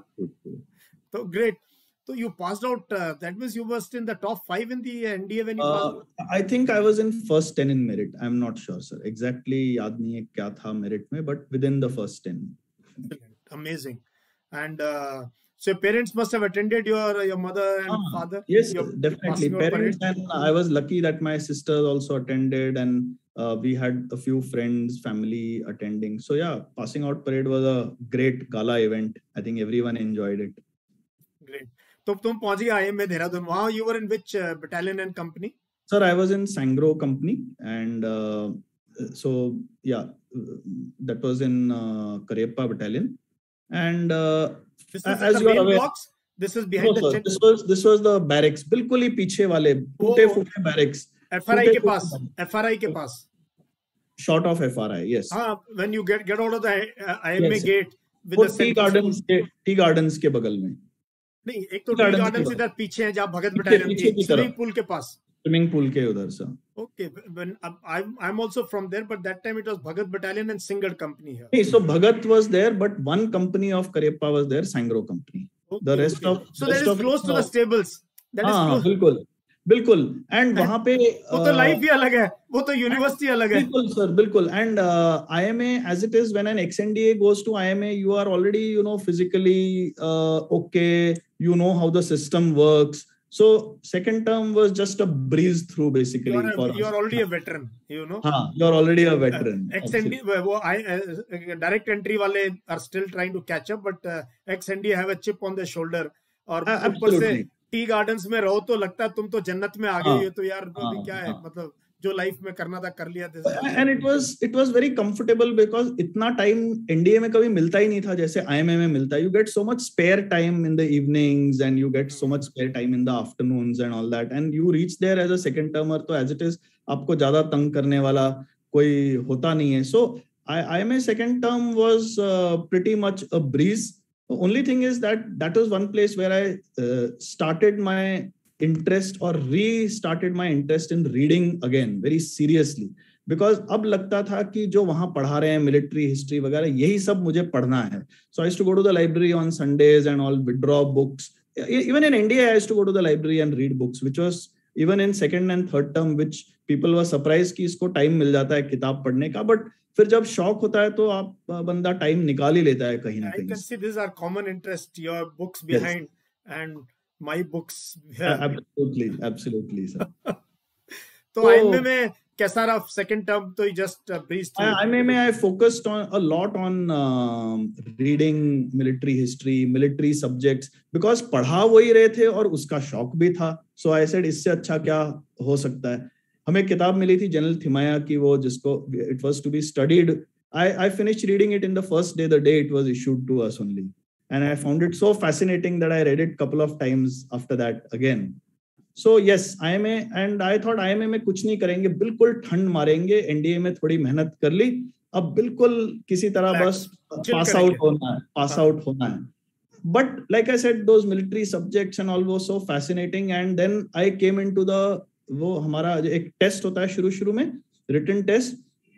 So great. So you passed out, that means you were in the top 5 in the NDA when you passed? I think I was in first 10 in merit. I'm not sure, sir. Exactly याद नहीं है क्या था merit में, but within the first 10. Amazing. And so your parents must have attended, your mother and father? Yes, definitely. Parents, and I was lucky that my sisters also attended, and we had a few friends, family attending. So yeah, passing out parade was a great gala event. I think everyone enjoyed it. Great. तो तुम पहुंच गए IMA Dehradun. वहाँ you were in which battalion and company? Sir, I was in Sangro company, and so yeah, that was in Kareppa battalion. And this is as you are aware, blocks? This is behind the check. This was the barracks, बिल्कुल ही पीछे वाले टूटे फूटे barracks. FRI के पास, FRI के पास. Short of FRI, yes. हाँ, when you get out of the IMA yes, gate with the tea gardens के बगल में. नहीं, एक तो टी गार्डन्स इधर पीछे है, जहाँ भगत बटालियन की स्विमिंग पूल के पास. स्विमिंग पूल के उधर से. Okay, when I'm also from there, but that time it was Bhagat battalion and Singhad company here. Okay, so Bhagat was there, but one company of Kareppa was there, Sangro company. Okay, the rest of so that is close to the stables. That is close. बिल्कुल. And वहाँ पे वो तो life ही अलग है, वो तो university अलग है. बिल्कुल सर, बिल्कुल. And IMA, as it is, when an ex-NDA goes to IMA, you are already, physically okay. You know how the system works. So second term was just a breeze through, basically. You are already a veteran, you are already a veteran. Ex-NDA, direct entry wale are still trying to catch up, but ex-NDA have a chip on their shoulder. और ऊपर से tea gardens में रहो तो लगता है तुम तो जन्नत में आ गए हो. तो यार अभी क्या है, मतलब जो लाइफ में करना था कर लिया. And it was very comfortable, because इतना टाइम NDA में कभी मिलता ही नहीं था जैसे IMA में मिलता है. You get so much spare time in the evenings, and you get so much spare time in the afternoons and all that, and you reach there as a second termer. तो as it is आपको ज्यादा तंग करने वाला कोई होता नहीं है. So IMA second term was pretty much a breeze. The only thing is that was one place where I started my interest, or restarted my interest in reading again very seriously, because अब लगता था कि जो वहाँ पढ़ा रहे हैं military history वगैरह, यही सब मुझे पढ़ना है. So I used to go to the library on Sundays and all, withdraw books. Even in India, I used to go to the library and read books, which was even in second and third term, which people were surprised कि इसको time मिल जाता है किताब पढ़ने का. But फिर जब शौक होता है तो आप बंदा टाइम निकाल ही लेता है कहीं ना कहीं. I can see these are common interest, your books behind, and my books. Absolutely, sir. तो IMA में कैसा रहा second term? तो just breeze through. IMA में I focused a lot on reading military history, military subjects, because पढ़ा वही रहे थे और उसका शौक भी था. So I said इससे अच्छा क्या हो सकता है. हमें किताब मिली थी जनरल थिमाया की, वो जिसको it was to be studied. I finished reading it in the first day, the day it was issued to us only. And I found it so fascinating that I read it couple of times after that again. So yes, IMA, and I thought IMA में कुछ नहीं करेंगे, बिल्कुल ठंड मारेंगे. NDA में थोड़ी मेहनत कर ली, अब बिल्कुल किसी तरह बस पास आउट होना है. But like I said, those military subjects and all were so fascinating. And then I came into वो हमारा एक टेस्ट होता है शुरू में, written test.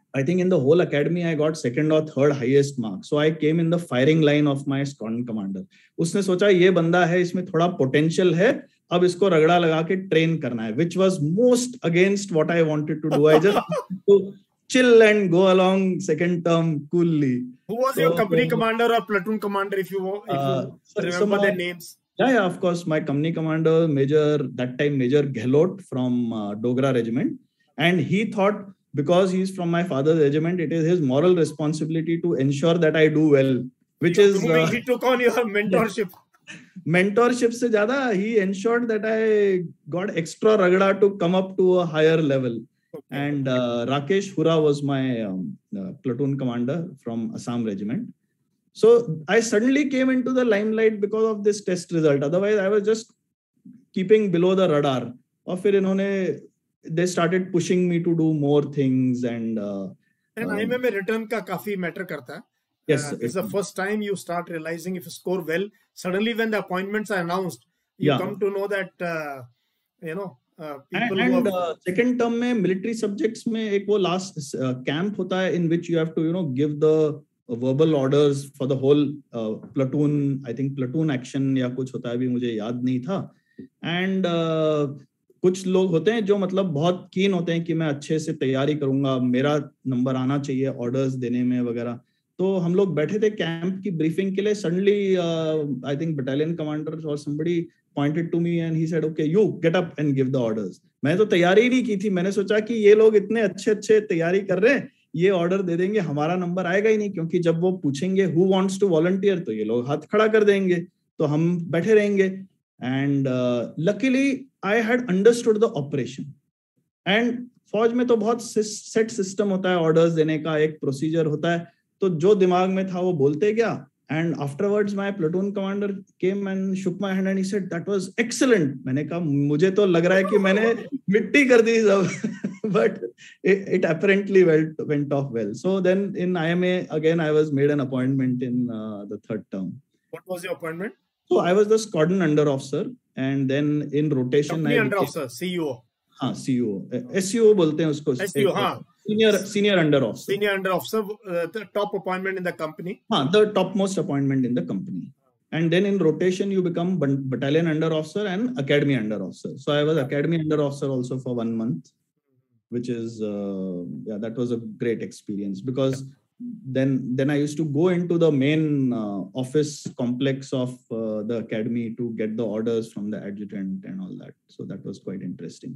I think in the whole academy I got second or third highest mark. So I came in the firing line of my squadron commander. उसने सोचा ये बंदा है, इसमें थोड़ा potential है, अब इसको रगड़ा लगा के train करना है, which was most against what I wanted to do. I just wanted to chill and go along second term coolly. Who was your company commander or platoon commander, if you remember their names? Yeah, of course. My company commander, that time Major Gehlot from Dogra Regiment. And he thought, because he's from my father's regiment, it is his moral responsibility to ensure that I do well, which is... he took on your mentorship. Mentorship se zyada, he ensured that I got extra ragda to come up to a higher level. Okay. And Rakesh Hura was my platoon commander from Assam regiment. So I suddenly came into the limelight because of this test result. Otherwise, I was just keeping below the radar. और फिर they started pushing me to do more things and IMA में return का काफी matter करता है. Yes, it's the first time you start realizing if you score well. Suddenly, when the appointments are announced, you come to know that people and second term में military subjects में एक वो last camp होता है in which you have to give the verbal orders for the whole platoon. I think platoon action या कुछ होता है, अभी मुझे याद नहीं था. And कुछ लोग होते हैं जो मतलब बहुत कीन होते हैं कि मैं अच्छे से तैयारी करूंगा, मेरा नंबर आना चाहिए ऑर्डर्स देने में वगैरह. तो हम लोग बैठे थे कैंप की ब्रीफिंग के लिए. Suddenly I think battalion commander और somebody pointed to me and he said, okay, you get up and give the orders. मैं तो तैयारी ही नहीं की थी. मैंने सोचा कि ये लोग इतने अच्छे तैयारी कर रहे हैं, ये ऑर्डर दे देंगे, हमारा नंबर आएगा ही नहीं, क्योंकि जब वो पूछेंगे who wants to volunteer तो ये लोग हाथ खड़ा कर देंगे, तो हम बैठे रहेंगे. And luckily I had understood the operation. And फौज में तो बहुत सेट सिस्टम होता है, ऑर्डर्स देने का एक प्रोसीजर होता है. तो जो दिमाग में था वो बोलते गया. And afterwards my platoon commander came and shook my hand and he said that was excellent. मैंने कहा मुझे तो लग रहा है कि मैंने मिट्टी कर दी सब. But it apparently went off well. So then in IMA again I was made an appointment in the third term. What was your appointment? So I was the squadron under officer, and then in rotation company under officer, CUO. हाँ, CUO, SUO बोलते हैं उसको. SUO, हाँ. Senior under officer. Senior under officer, the top appointment in the company. हाँ, the topmost appointment in the company. And then in rotation you become battalion under officer and academy under officer. So I was academy under officer also for 1 month, which is that was a great experience, because then I used to go into the main office complex of the academy to get the orders from the adjutant and all that. So that was quite interesting.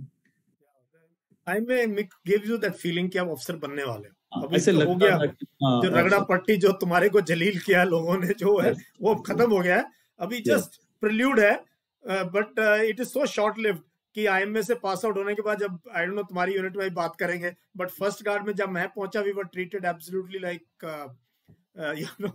I may give you that feeling कि आप अफसर बनने वाले हो. अभी ऐसे हो गया, जो रगड़ा पट्टी जो तुम्हारे को जलील किया लोगों ने जो है वो खत्म हो गया है. अभी जस्ट प्रिल्यूड है, but it is so short lived कि IMA से पास आउट होने के बाद जब आई डोंट नो तुम्हारी यूनिट में बात करेंगे, बट फर्स्ट गार्ड में जब मैं पहुंचा we were treated absolutely like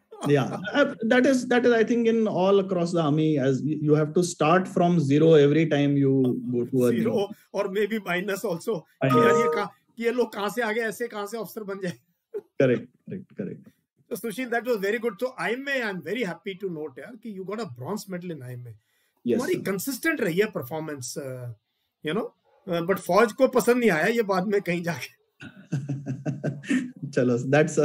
that is I think in all across the army, as you have to start from zero every time you go to a zero or maybe minus also. ये लोग कहां से आ गए, ऐसे कहां से अफसर बन जाए. Correct. So Sushil, that was very good. So IMA, I'm very happy to note यार कि you got a bronze medal in IMA. तुम्हारी कंसिस्टेंट रही है परफॉर्मेंस, बट फौज को पसंद नहीं आया ये बाद में कहीं जाके. चलो, that's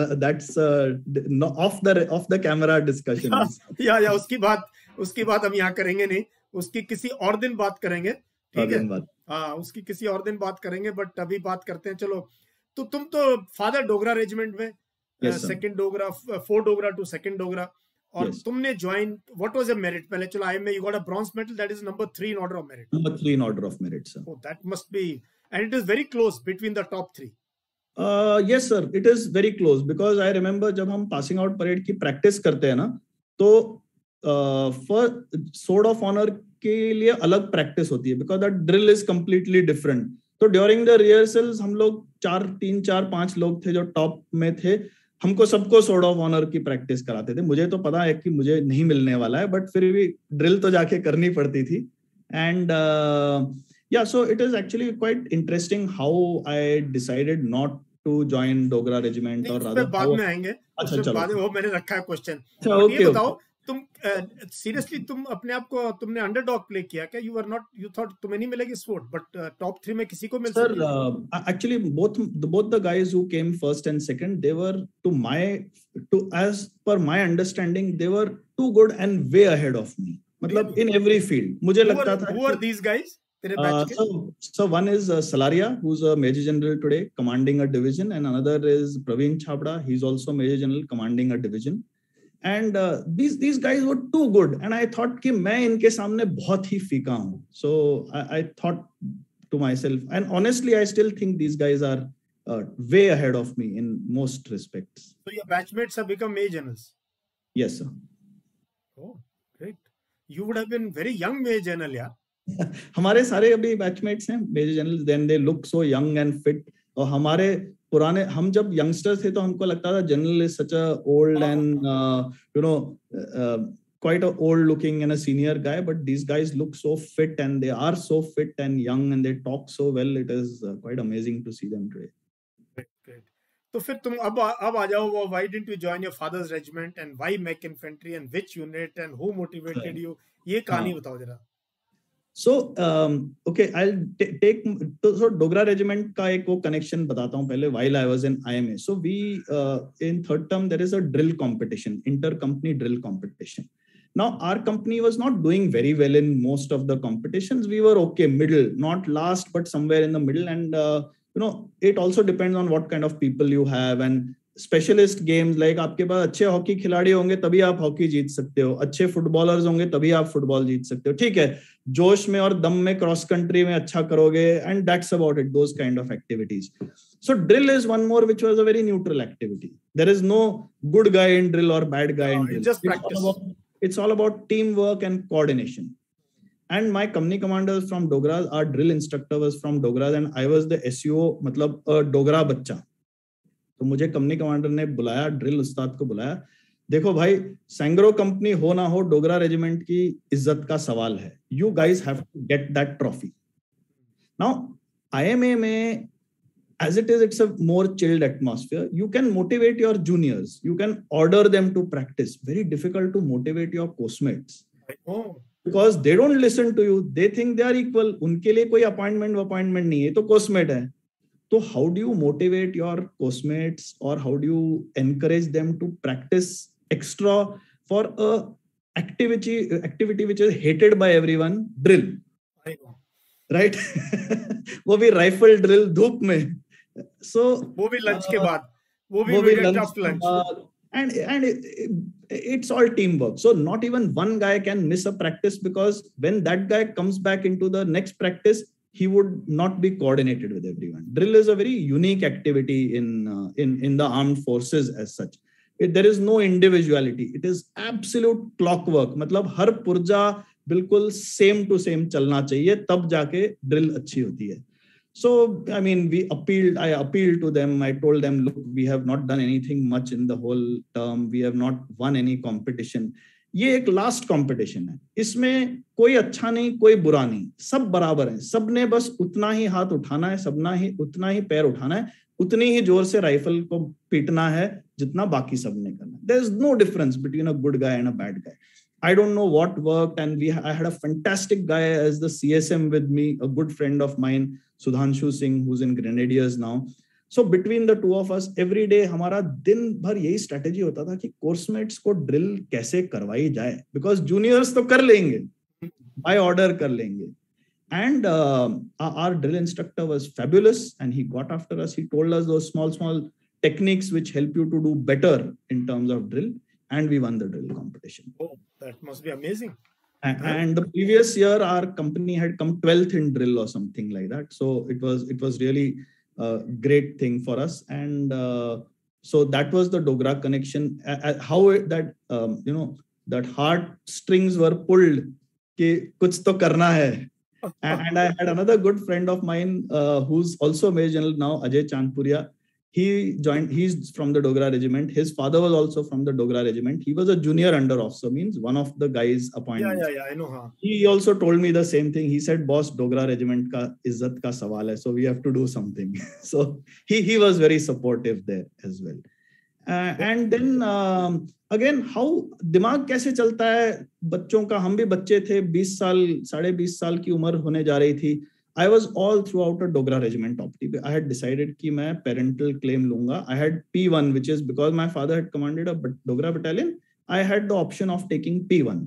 off the camera discussion. या उसकी बात हम यहाँ करेंगे नहीं, उसकी किसी और दिन बात करेंगे, ठीक है. हाँ, उसकी किसी और दिन बात करेंगे, बट अभी बात करते हैं. चलो, तो तुम तो फादर डोगरा रेजिमेंट में, second Dogra, 4 Dogra to second Dogra, और तुमने join, what was your merit? पहले चलो IMA, you got a bronze medal, that is number 3 in order of merit. Number 3 in order of merit, sir. Oh, that must be, and it is very close between the top 3. Yes sir, it is very close, because I remember जब हम passing out parade की practice करते हैं ना, तो for sword of honor के लिए अलग practice होती है, because that drill is completely different. तो during the rehearsals हम लोग 3, 4, 5 लोग थे जो top में थे, हमको सबको sword of honor की practice कराते थे. मुझे तो पता है कि मुझे नहीं मिलने वाला है, but फिर भी drill तो जाके करनी पड़ती थी. And yeah, so it is actually quite interesting how I decided not to join Dogra regiment, or rather बाद में आएंगे. अच्छा, वो मैंने रखा है क्वेश्चन. ये बताओ तुम सीरियसली तुम अपने आप को तुमने अंडरडॉग प्ले किया क्या? You are not, you thought तुम्हें नहीं मिलेगी स्पोर्ट, बट टॉप 3 में किसी को मिल Sir, सकती है? actually, both the guys who came first and second, they were as per my understanding, they were too good and way ahead of me. मतलब in every field. मुझे लगता था. Who are these guys? तेरे batch के? So one is Salaria, who's a Major General today, commanding a division, and another is Praveen Chhabra. He's also Major General, commanding a division. And these guys were too good, and I thought कि मैं इनके सामने बहुत ही फीका हूँ. So I thought to myself, and honestly, I still think these guys are way ahead of me in most respects. So your batchmates have become Major Generals? Yes, sir. Oh, great. You would have been very young Major General, yeah. हमारे सारे अभी batchmates हैं major general. Then they look so young and fit. और हमारे पुराने, हम जब youngsters थे तो हमको लगता था general is such a old and you know quite a old looking and a senior guy, but these guys look so fit and they are so fit and young and they talk so well. It is quite amazing to see them today. Great. तो फिर तुम अब आ जाओ. Why didn't you join your father's regiment and why Mech Infantry and which unit and who motivated you? ये कहानी बताओ जरा. So okay, I'll take so Dogra regiment का एक वो connection बताता हूँ पहले. While I was in IMA, so we in third term there is a drill competition, inter-company drill competition. Now our company was not doing very well in most of the competitions. We were okay, middle, not last, but somewhere in the middle. And you know, it also depends on what kind of people you have and specialist games like आपके पास अच्छे hockey खिलाड़ी होंगे तभी आप hockey जीत सकते हो, अच्छे फुटबॉलर्स होंगे तभी आप फुटबॉल जीत सकते हो. ठीक है, जोश में और दम में क्रॉस कंट्री में अच्छा करोगे, and that's about it, those kind of activities. So drill is one more which was a very neutral activity. There is no good guy in drill और bad guy in drill. Just practice. It's all about teamwork and coordination. And my company commander is from Dogra, our drill instructor was from Dogra, and I was the SUO, मतलब a Dogra बच्चा. तो मुझे company commander ने बुलाया, drill उस्ताद को बुलाया. देखो भाई, सैंग्रो कंपनी हो ना हो, डोगरा रेजिमेंट की इज्जत का सवाल है. You guys have to get that trophy. Now IMA में as it is, it's a more chilled atmosphere. You can motivate your juniors, you can order them to practice. Very difficult to motivate your postmates because they don't listen to you. They think they are equal. उनके लिए कोई appointment नहीं है, तो postmate है. So how do you motivate your postmates, or how do you encourage them to practice extra for a activity which is hated by everyone? Drill. I know. Right? वो भी rifle drill धूप में. So वो भी lunch के बाद, वो भी after lunch. And it's all teamwork. So not even one guy can miss a practice, because when that guy comes back into the next practice, he would not be coordinated with everyone. Drill is a very unique activity in the armed forces as such. There is no individuality. It is absolute clockwork. मतलब हर पुर्जा बिल्कुल same to same चलना चाहिए, तब जाके drill अच्छी होती है. So I mean, I appealed to them. I told them, look, we have not done anything much in the whole term. We have not won any competition. ये एक last competition है, इसमें कोई अच्छा नहीं, कोई बुरा नहीं, सब बराबर हैं. सबने बस उतना ही हाथ उठाना है, उतना ही पैर उठाना है, उतनी ही जोर से राइफल को पीटना है जितना बाकी सबने करना है. There is no difference between a good guy and a bad guy. I don't know what worked, and I had a fantastic guy as the CSM with me, a good friend of mine, Sudhanshu Singh, who's in Grenadiers now. So between the two of us, every day हमारा दिन भर यही strategy होता था कि coursemates को drill कैसे करवाई जाए, बिकॉज जूनियर्स तो कर लेंगे, बाय ऑर्डर कर लेंगे. And our drill instructor was fabulous, and he got after us. He told us those small techniques which help you to do better in terms of drill, and we won the drill competition. Oh, that must be amazing. And the previous year, our company had come 12th in drill or something like that. So it was really a great thing for us. And so that was the Dogra connection. How that that heart strings were pulled कि कुछ तो करना है. And I had another good friend of mine who's also Major General now, Ajay Chandpuria. He's from the Dogra regiment. His father was also from the Dogra regiment. He was a junior under officer, means one of the guys appointed. Yeah, I know. Huh? He also told me the same thing. He said, boss, Dogra regiment ka izzat ka sawal hai, so we have to do something. So he was very supportive there as well. And then again how दिमाग कैसे चलता है बच्चों का. हम भी बच्चे थे, 20 साल 20.5 साल की उम्र होने जा रही थी. I was all throughout a Dogra regiment opti. I had decided कि मैं parental claim लूंगा. I had P1, which is because my father had commanded a Dogra battalion. I had the option of taking P1,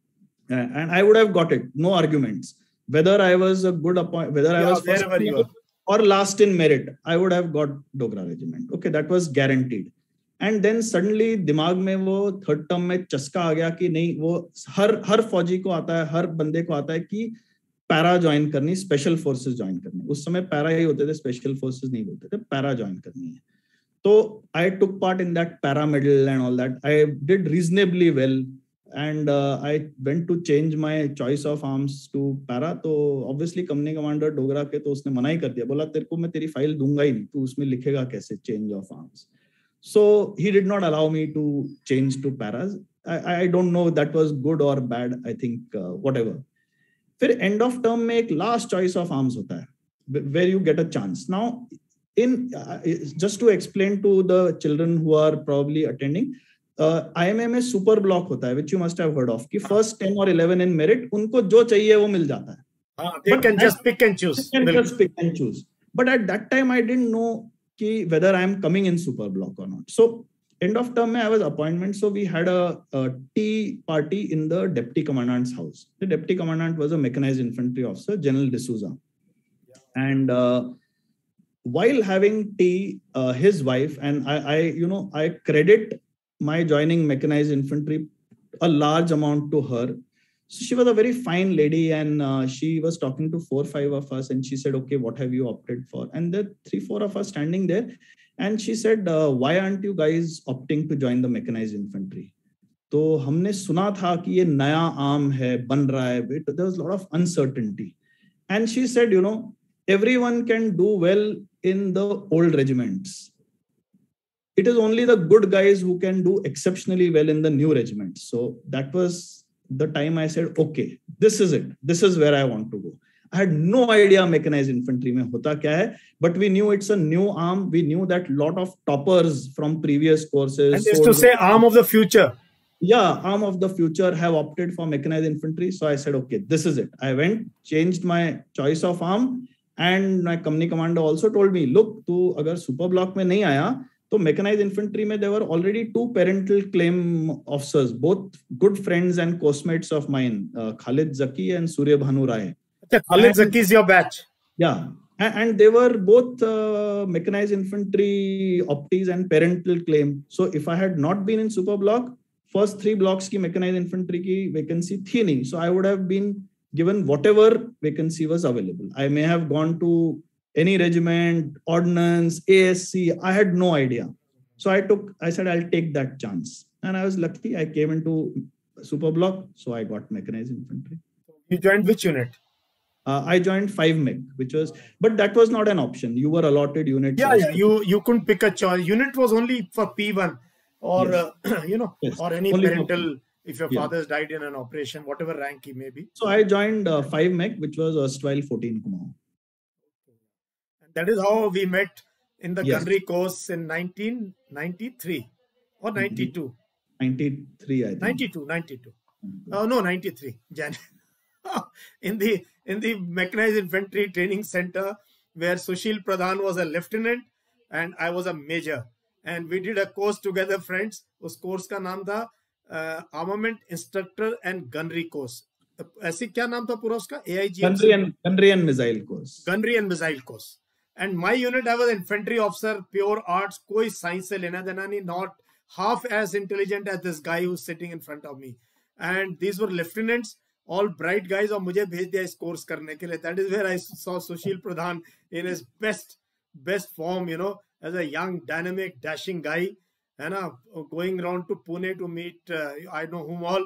and I would have got it. No arguments. Whether I was a good whether I was first wherever you are or last in merit, I would have got Dogra regiment. Okay, that was guaranteed. And then suddenly दिमाग में वो third term में चस्का आ गया कि नहीं, वो हर फौजी को आता है, हर बंदे को आता है कि पैरा ज्वाइन करनी, स्पेशल फोर्सेस ज्वाइन करनी. उस समय पैरा ही होते थे, स्पेशल फोर्सेस नहीं बोलते थे, पैरा ज्वाइन करनी है. तो I took part in that para medal and all that. I did reasonably well and I went to change my choice of arms to para. तो ऑब्वियसली कंपनी कमांडर डोगरा के तो उसने मना ही कर दिया, बोला तेरे को मैं तेरी फाइल दूंगा ही नहीं, तू उसमें लिखेगा कैसे change of arms. So he did not allow me to change to paras. I don't know that was good or bad. I think whatever. फिर end of term में एक last choice of arms होता है where you get a chance. Now in just to explain to the children who are probably attending, IMA में super block होता है which you must have heard of कि first 10 or 11 in merit उनको जो चाहिए वो मिल जाता है. They can just pick and choose. Just pick and choose. But at that time I didn't know कि whether I am coming in super block or not. So end of term में I was appointment. So we had a tea party in the deputy commandant's house. The deputy commandant was a mechanized infantry officer, General D'Souza. And while having tea, his wife and I credit my joining mechanized infantry a large amount to her. So she was a very fine lady, and she was talking to 4 or 5 of us, and she said, okay, what have you opted for? And there 3 or 4 of us standing there, and she said, why aren't you guys opting to join the mechanized infantry? तो हमने सुना था कि ये नया arm है, बन रहा है, but there was a lot of uncertainty. And she said, everyone can do well in the old regiments. It is only the good guys who can do exceptionally well in the new regiments. So that was the time I said, okay, this is it. This is where I want to go. I had no idea mechanized infantry mein hota kya hai, but we knew it's a new arm. We knew that lot of toppers from previous courses. And it's to say arm of the future. Yeah, arm of the future have opted for mechanized infantry. So I said, okay, this is it. I went, changed my choice of arm, and my company commander also told me, look, tu agar super block mein nahi aaya, तो mechanized infantry में there were already 2 parental claim officers, both good friends and course-mates of mine, Khalid Zaki and Surya Bhanu Rai. Khalid Zaki is your batch. Yeah, and they were both mechanized infantry opties and parental claim. So if I had not been in super block, first 3 blocks की mechanized infantry की vacancy थी नहीं, so I would have been given whatever vacancy was available. I may have gone to any regiment, ordnance, ASC, I had no idea. So I said, I'll take that chance. And I was lucky. I came into super block. So I got mechanized infantry. You joined which unit? I joined 5 mech, but that was not an option. You were allotted units. Yeah, you couldn't pick a choice. Unit was only for P1 or, yes. Yes. Or any only parental, if your father died in an operation, whatever rank he may be. So I joined 5 mech, which was erstwhile 14 Kumaon. That is how we met in the Gunnery course in 1993 or 92. 93, I think. 92. Oh no, 93. in the mechanized infantry training center where Sushil Pradhan was a lieutenant and I was a major, and we did a course together, friends. उस course का नाम था armament instructor and gunnery course. ऐसी क्या नाम था पूरा उसका? AIG. Gunnery and missile course. Gunnery and missile course. And my unit, I was infantry officer, pure arts, कोई science से लेना देना नहीं, not half as intelligent as this guy who's sitting in front of me. And these were lieutenants, all bright guys, और मुझे भेज दिया इस course करने के लिए. That is where I saw Sushil Pradhan in his best form, as a young, dynamic, dashing guy, and going around to Pune to meet I know whom all,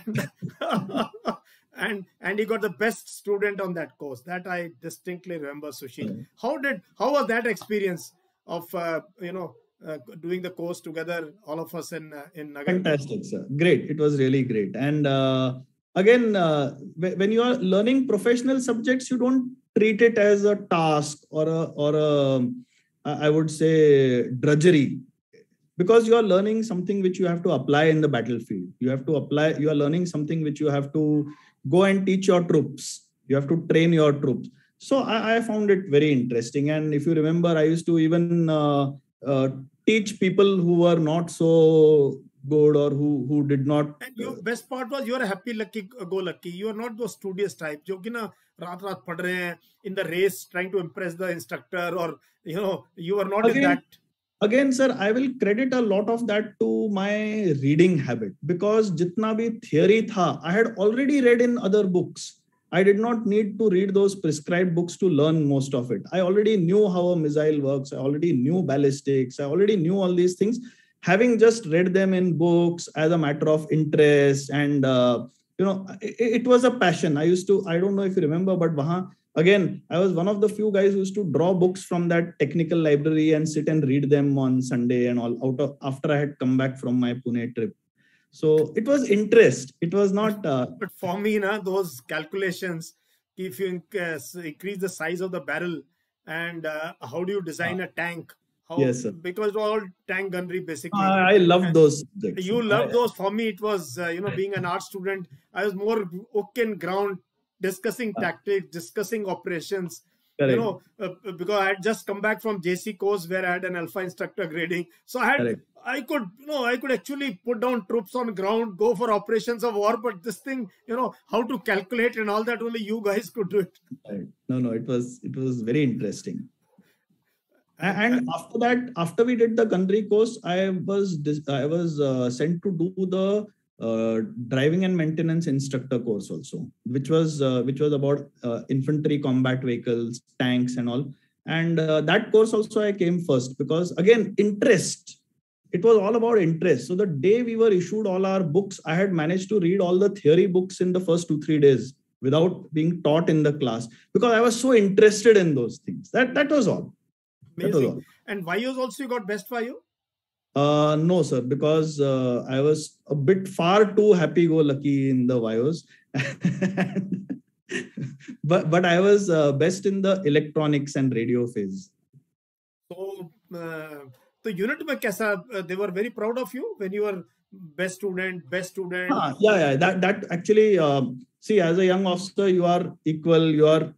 and he got the best student on that course. That I distinctly remember, Sushil. How was that experience of doing the course together, all of us in Nagar? Fantastic, sir. Great. It was really great. And again, when you are learning professional subjects, you don't treat it as a task or a I would say drudgery, because you are learning something which you have to apply in the battlefield. You are learning something which you have to go and teach your troops. You have to train your troops. So I found it very interesting. And if you remember, I used to even teach people who were not so good or who did not. And your best part was you are a happy go lucky. You are not those studious type जो कि ना रात पढ़ रहे हैं in the race trying to impress the instructor, or you are not in that. Again, sir, I will credit a lot of that to my reading habit, because jitna bhi theory tha, I had already read in other books. I did not need to read those prescribed books to learn most of it. I already knew how a missile works. I already knew ballistics. I already knew all these things, having just read them in books as a matter of interest. And, it was a passion. I don't know if you remember, but again, I was one of the few guys who used to draw books from that technical library and sit and read them on Sunday and all after I had come back from my Pune trip. So it was interest. It was not. But for me, those calculations, if you increase the size of the barrel, and how do you design a tank? Yes, sir. Because all tank gunnery basically. I love those subjects. You love those. For me, it was being an art student, I was more hook and ground, discussing tactics, discussing operations. Correct. Because I had just come back from JC course where I had an alpha instructor grading. So I could actually put down troops on ground, go for operations of war. But this thing, how to calculate and all that, only you guys could do it. Right. No, it was very interesting. And after that, after we did the gunnery course, I was sent to do the driving and maintenance instructor course also, which was about infantry combat vehicles, tanks and all. And that course also I came first, because again, interest. It was all about interest. So the day we were issued all our books, I had managed to read all the theory books in the first 2-3 days without being taught in the class, because I was so interested in those things. That was all. Amazing. And Vayos also you got best Vayo? No, sir, because I was a bit far too happy-go-lucky in the Vayos. but I was best in the electronics and radio phase. So, the unit mein kaisa, they were very proud of you when you were best student. Yeah. That actually, see, as a young officer, you are equal. You are.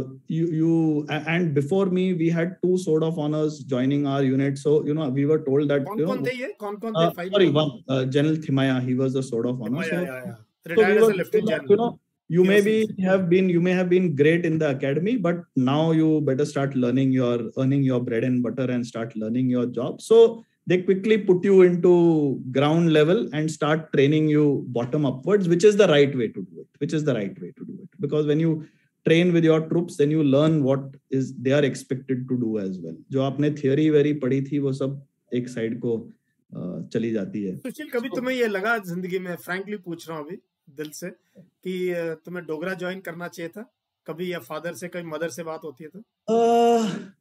And before me, we had 2 sword of honors joining our unit. So, we were told that. Sorry, one, General Thimaya, he was the sword of honor. Retired as a lieutenant general. You may have been great in the academy, but now you better start earning your bread and butter and start learning your job. So they quickly put you into ground level and start training you bottom upwards, which is the right way to do it. Because when you train with your troops, then you learn what is they are expected to do as well. जो आपने theory very पढ़ी थी, वो सब एक side को चली जाती है. सुशील, कभी तुम्हें ये लगा जिंदगी में, frankly पूछ रहा हूँ अभी दिल से, कि तुम्हें डोगरा ज्वाइन करना चाहिए था कभी, या फादर से कभी मदर से बात होती है तो?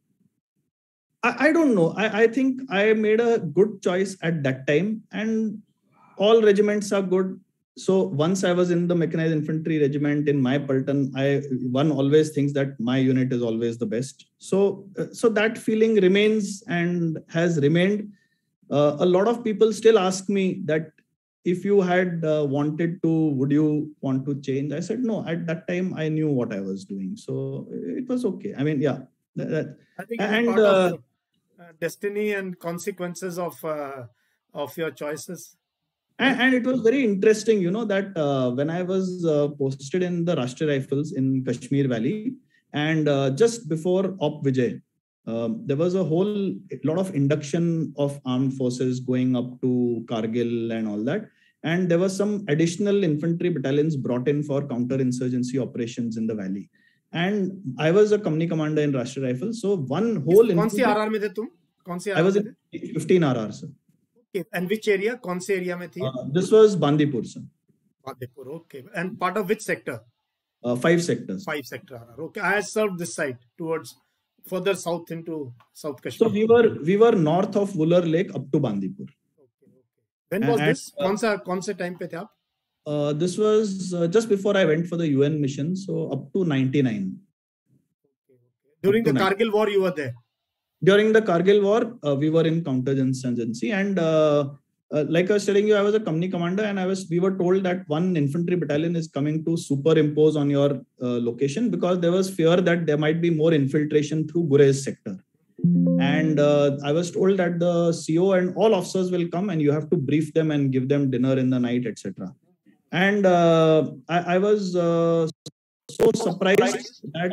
I don't know. I think I made a good choice at that time, and all regiments are good. So once I was in the mechanized infantry regiment in my Paltan, one always thinks that my unit is always the best. So that feeling remains and has remained. A lot of people still ask me that if you had wanted to, would you want to change? I said no. At that time, I knew what I was doing, so it was okay. I mean, yeah. I think it's part of destiny and consequences of your choices. And it was very interesting, that when I was posted in the Rashtriya Rifles in Kashmir Valley, and just before Op Vijay, there was a whole lot of induction of armed forces going up to Kargil and all that. And there were some additional infantry battalions brought in for counter-insurgency operations in the valley. And I was a company commander in Rashtriya Rifles. So one whole... कौन सी RR में थे तुम? कौन सी RR? I was in 15 RR, sir. Okay. And which area? कौन से area में थी? This was Bandipur, sir. Bandipur, okay. And part of which sector? 5 sectors. 5 sector RR. Okay. I served this side towards further south into South Kashmir. So we were north of Wular Lake up to Bandipur. Okay. When was this? कौन से time पे थे आप? This was just before I went for the UN mission, so up to 99. Okay. During the Kargil war, you were there? During the Kargil war, we were in counterinsurgency, and like I was telling you, I was a company commander, and we were told that one infantry battalion is coming to superimpose on your location, because there was fear that there might be more infiltration through Gurez sector. And I was told that the CO and all officers will come, and you have to brief them and give them dinner in the night, etc. And I was so surprised that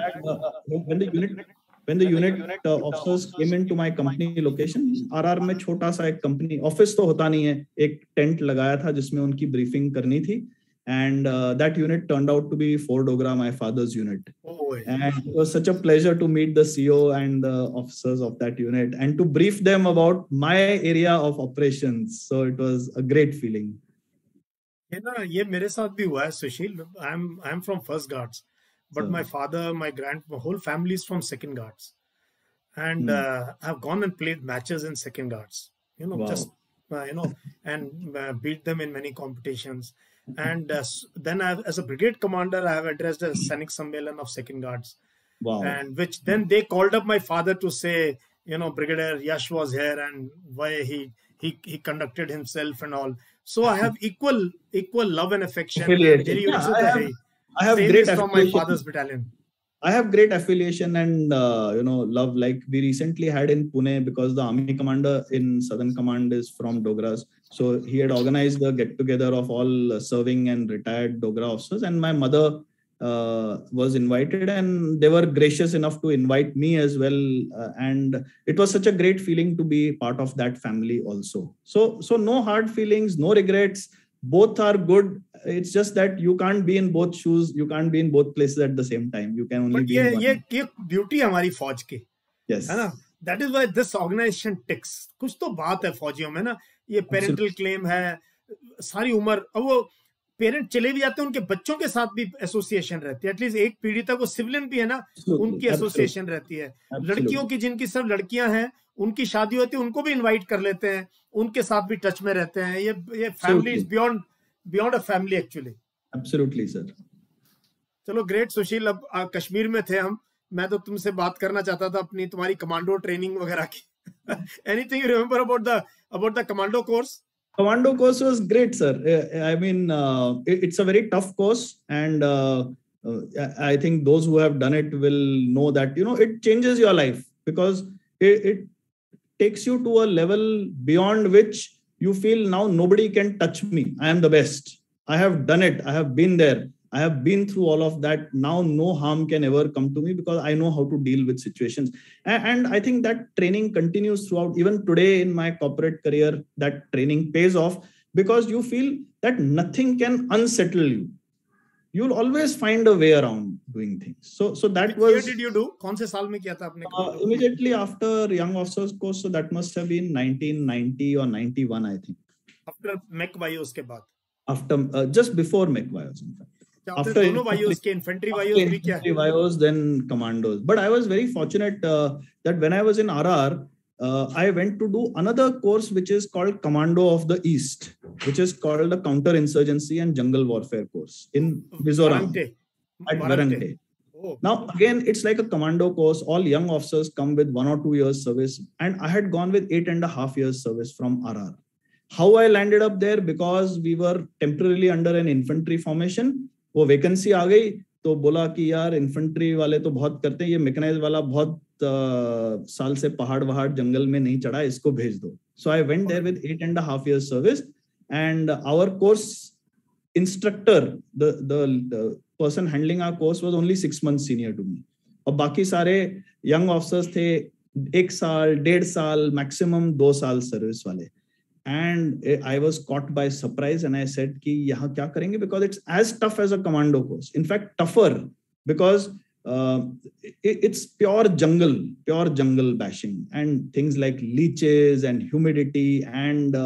when the unit officers came into my company location, RR में छोटा सा एक company office तो होता नहीं है, एक tent लगाया था जिसमें उनकी briefing करनी थी, and that unit turned out to be Fort Dogra, my father's unit. And it was such a pleasure to meet the CO and the officers of that unit and to brief them about my area of operations. So it was a great feeling. ये ना, ये मेरे साथ भी हुआ है सुशील. I'm from First Guards, but my father, my whole family is from Second Guards, and I've gone and played matches in Second Guards. Just and beat them in many competitions. And then as a brigade commander, I have addressed a Sainik Sammelan of Second Guards. Wow. And which then they called up my father to say, Brigadier Yash was here and why he conducted himself and all. So I have equal love and affection. I have great from my father's battalion. I have great affiliation and love. Like we recently had in Pune, because the army commander in Southern Command is from Dogras. So he had organized the get together of all serving and retired Dogra officers, and my mother was invited, and they were gracious enough to invite me as well. And it was such a great feeling to be part of that family also. So no hard feelings, no regrets. Both are good. It's just that you can't be in both shoes. You can't be in both places at the same time. You can only be in one. ये beauty हमारी फौज की. Yes. है ना? That is why this organization ticks. कुछ तो बात है फौजियों में ना. ये parental claim है. सारी उम्र अब वो पेरेंट चले भी जाते हैं, उनके बच्चों के साथ भी एसोसिएशन रहती है. एटलीस्ट एक पीढ़ी तक वो सिविलियन भी है ना, उनकी एसोसिएशन रहती है. लड़कियों की जिनकी सब लड़कियां हैं, उनकी शादी होती है, उनको भी इनवाइट कर लेते हैं, उनके साथ भी टच में रहते हैं. ये family is beyond a family actually. Absolutely sir. चलो ग्रेट सुशील. अब कश्मीर में थे हम, मैं तो तुमसे बात करना चाहता था अपनी तुम्हारी कमांडो ट्रेनिंग वगैरह की. Anything you remember about the commando course? Commando course was great, sir. I mean, it's a very tough course, and I think those who have done it will know that it changes your life, because it takes you to a level beyond which you feel now nobody can touch me. I am the best. I have done it. I have been there. I have been through all of that. Now no harm can ever come to me, because I know how to deal with situations. And I think that training continues throughout. Even today in my corporate career, that training pays off, because you feel that nothing can unsettle you. You'll always find a way around doing things. So that was... Where did you do? कौन से साल में किया था आपने? Immediately after Young Officers course. So that must have been 1990 or 91, I think. After MEC-Bios के बाद? After just before MEC-Bios, in fact. After infantry bios, then commandos. But I was very fortunate that when I was in RR, I went to do another course which is called Commando of the East, which is called the Counter-Insurgency and Jungle Warfare course in Mizoram at Barangte. Oh. Now again, it's like a commando course. All young officers come with 1 or 2 years service, and I had gone with 8.5 years service from RR. How I landed up there? Because we were temporarily under an infantry formation. वो vacancy आ गई तो बोला कि यार infantry वाले तो बहुत करते हैं, ये मैकेनाइज्ड वाला बहुत साल से पहाड़ वहाड़ जंगल में नहीं चढ़ा, इसको भेज दो. So I went there with 8.5 years service, and our course instructor, the person handling our course was only 6 months senior to me, और बाकी सारे यंग ऑफिसर्स थे 1 साल 1.5 साल मैक्सिमम 2 साल सर्विस वाले. And I was caught by surprise, and I said कि यहाँ क्या करेंगे, because it's as tough as a commando course. In fact, tougher, because it's pure jungle bashing, and things like leeches and humidity and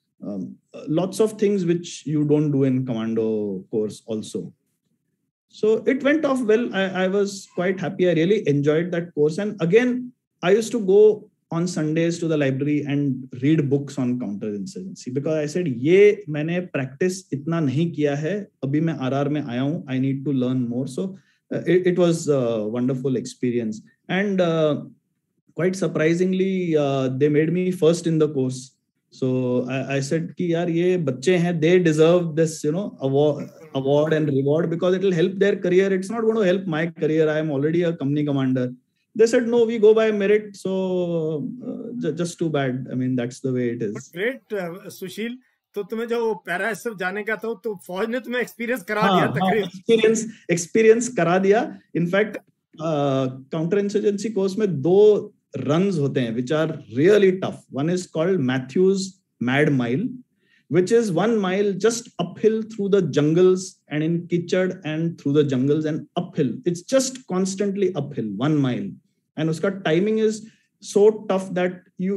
lots of things which you don't do in commando course also. So it went off well. I was quite happy. I really enjoyed that course. And again, I used to go on Sundays to the library and read books on counterinsurgency, because I said ये मैंने practice इतना नहीं किया है, अभी मैं RR में आया हूँ, I need to learn more. So it was a wonderful experience. And quite surprisingly, they made me first in the course. So I said कि यार ये बच्चे हैं, they deserve this, award and reward because it will help their career. It's not going to help my career. I am already a company commander. They said no, we go by merit. So just too bad. I mean, that's the way it is. But great, Sushil. तो तुम्हें जो para SF जाने का था तो फौज ने तुम्हें एक्सपीरियंस करा दिया तकरीबन एक्सपीरियंस करा दिया. इनफैक्ट काउंटर इंसर्जेंसी कोर्स में 2 runs होते हैं which are really tough. One is called Matthews Mad Mile, which is 1 mile just uphill through the jungles and in Kichad and through the jungles and uphill. It's just constantly uphill, 1 mile. And uska timing is so tough that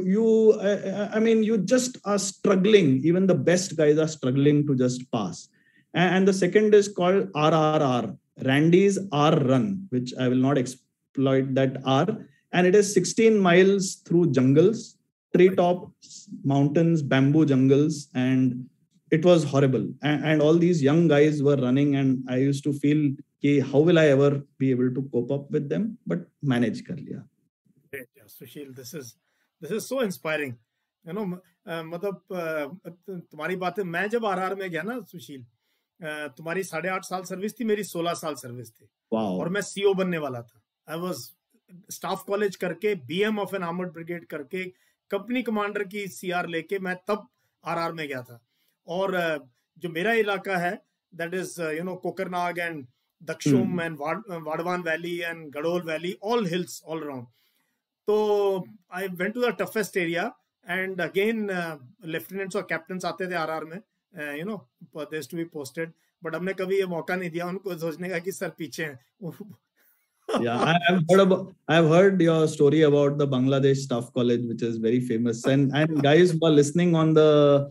you just are struggling. Even the best guys are struggling to just pass. And the second is called RRR, Randy's R Run, which I will not exploit that R. And it is 16 miles through jungles, treetops, mountains, bamboo jungles, and it was horrible. And all these young guys were running, and I used to feel, how will I ever be able to cope up with them? But manage kar liya. Great, yeah, Sushil, this is so inspiring. मतलब तुम्हारी बातें, मैं जब RR में गया ना सुशील, तुम्हारी 8.5 साल सर्विस थी, मेरी 16 साल सर्विस थी. और मैं सीओ बनने वाला था. आई वाज स्टाफ कॉलेज करके, BM of an armoured brigade करके, कंपनी कमांडर की सीआर लेके मैं तब आरआर में गया था. और जो मेरा इलाका है, that is Kokernag and Daksum and Wadwan valley and Gadol valley, all hills all around. तो I went to the toughest area and again lieutenants और कैप्टन्स आते थे आरआर में, there to be posted. But हमने कभी ये मौका नहीं दिया उनको सोचने का कि सर पीछे हैं. Yeah, I've heard your story about the Bangladesh Staff College, which is very famous. And guys who are listening on the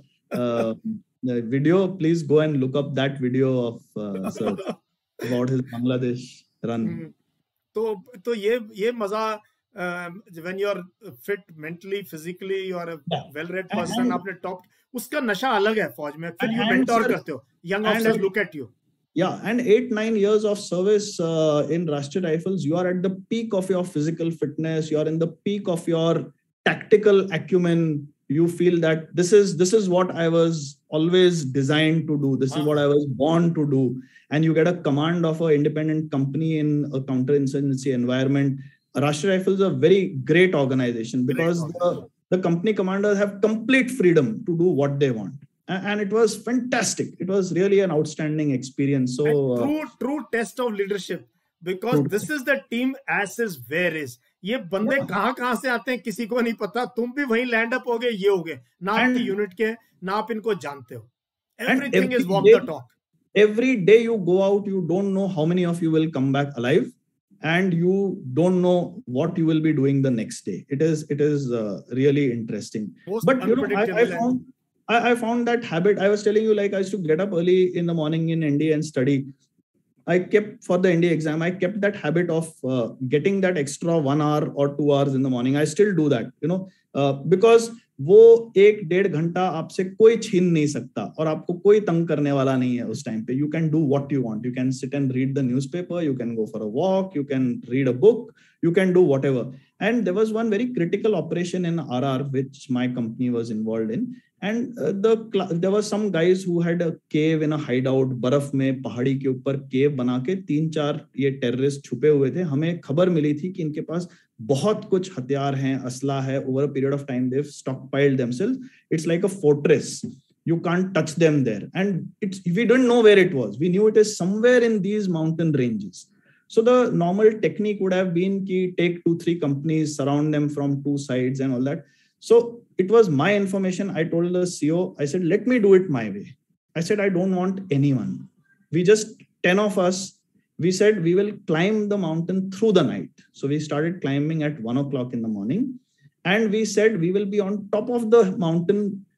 video, please go and look up that video of sir about his Bangladesh run. तो ये मजा, when you are fit mentally, physically, you are a well-read person, आपने top, उसका नशा अलग है फौज में. फिर you mentor करते हो, young officers look at you. Yeah, and 8-9 years of service in Rashtriya Rifles, you are at the peak of your physical fitness. You are in the peak of your tactical acumen. You feel that this is what I was always designed to do. This is what I was born to do. And you get a command of an independent company in a counterinsurgency environment. Rashtriya Rifles is a very great organization because the company commanders have complete freedom to do what they want. And it was fantastic. It was really an outstanding experience. So true test of leadership, because this is the team as is where is. ये बंदे कहाँ से आते हैं किसी को नहीं पता. तुम भी वहीं लैंड अप हो गए, ये हो गए ना, आपकी यूनिट के ना आप इनको जानते हो. Everything is walk the talk. Every day you go out, you don't know how many of you will come back alive, and you don't know what you will be doing the next day. It is really interesting. But I found that habit. I was telling you, like I used to get up early in the morning in ND and study. I kept for the ND exam, I kept that habit of getting that extra 1 hour or 2 hours in the morning. I still do that, because वो 1-1.5 घंटा आपसे कोई छीन नहीं सकता और आपको कोई तंग करने वाला नहीं है उस टाइम पे. You can do what you want. You can sit and read the newspaper. You can go for a walk. You can read a book. You can do whatever. And there was one very critical operation in RR which my company was involved in. And there were some guys who had a cave in a hideout. बर्फ में पहाड़ी के ऊपर केव बना के 3-4 ये terrorist छुपे हुए थे. हमें खबर मिली थी कि इनके पास बहुत कुछ हथियार हैं, असला है. Over a period of time, they've stockpiled themselves. It's like a fortress. You can't touch them there. And we didn't know where it was. We knew it is somewhere in these mountain ranges. So the normal technique would have been ki take 2-3 companies, surround them from 2 sides and all that. So it was my information. I told the CEO, I said, let me do it my way. I said, I don't want anyone. We just 10 of us, we said we will climb the mountain through the night. So we started climbing at 1 o'clock in the morning. And we said we will be on top of the mountain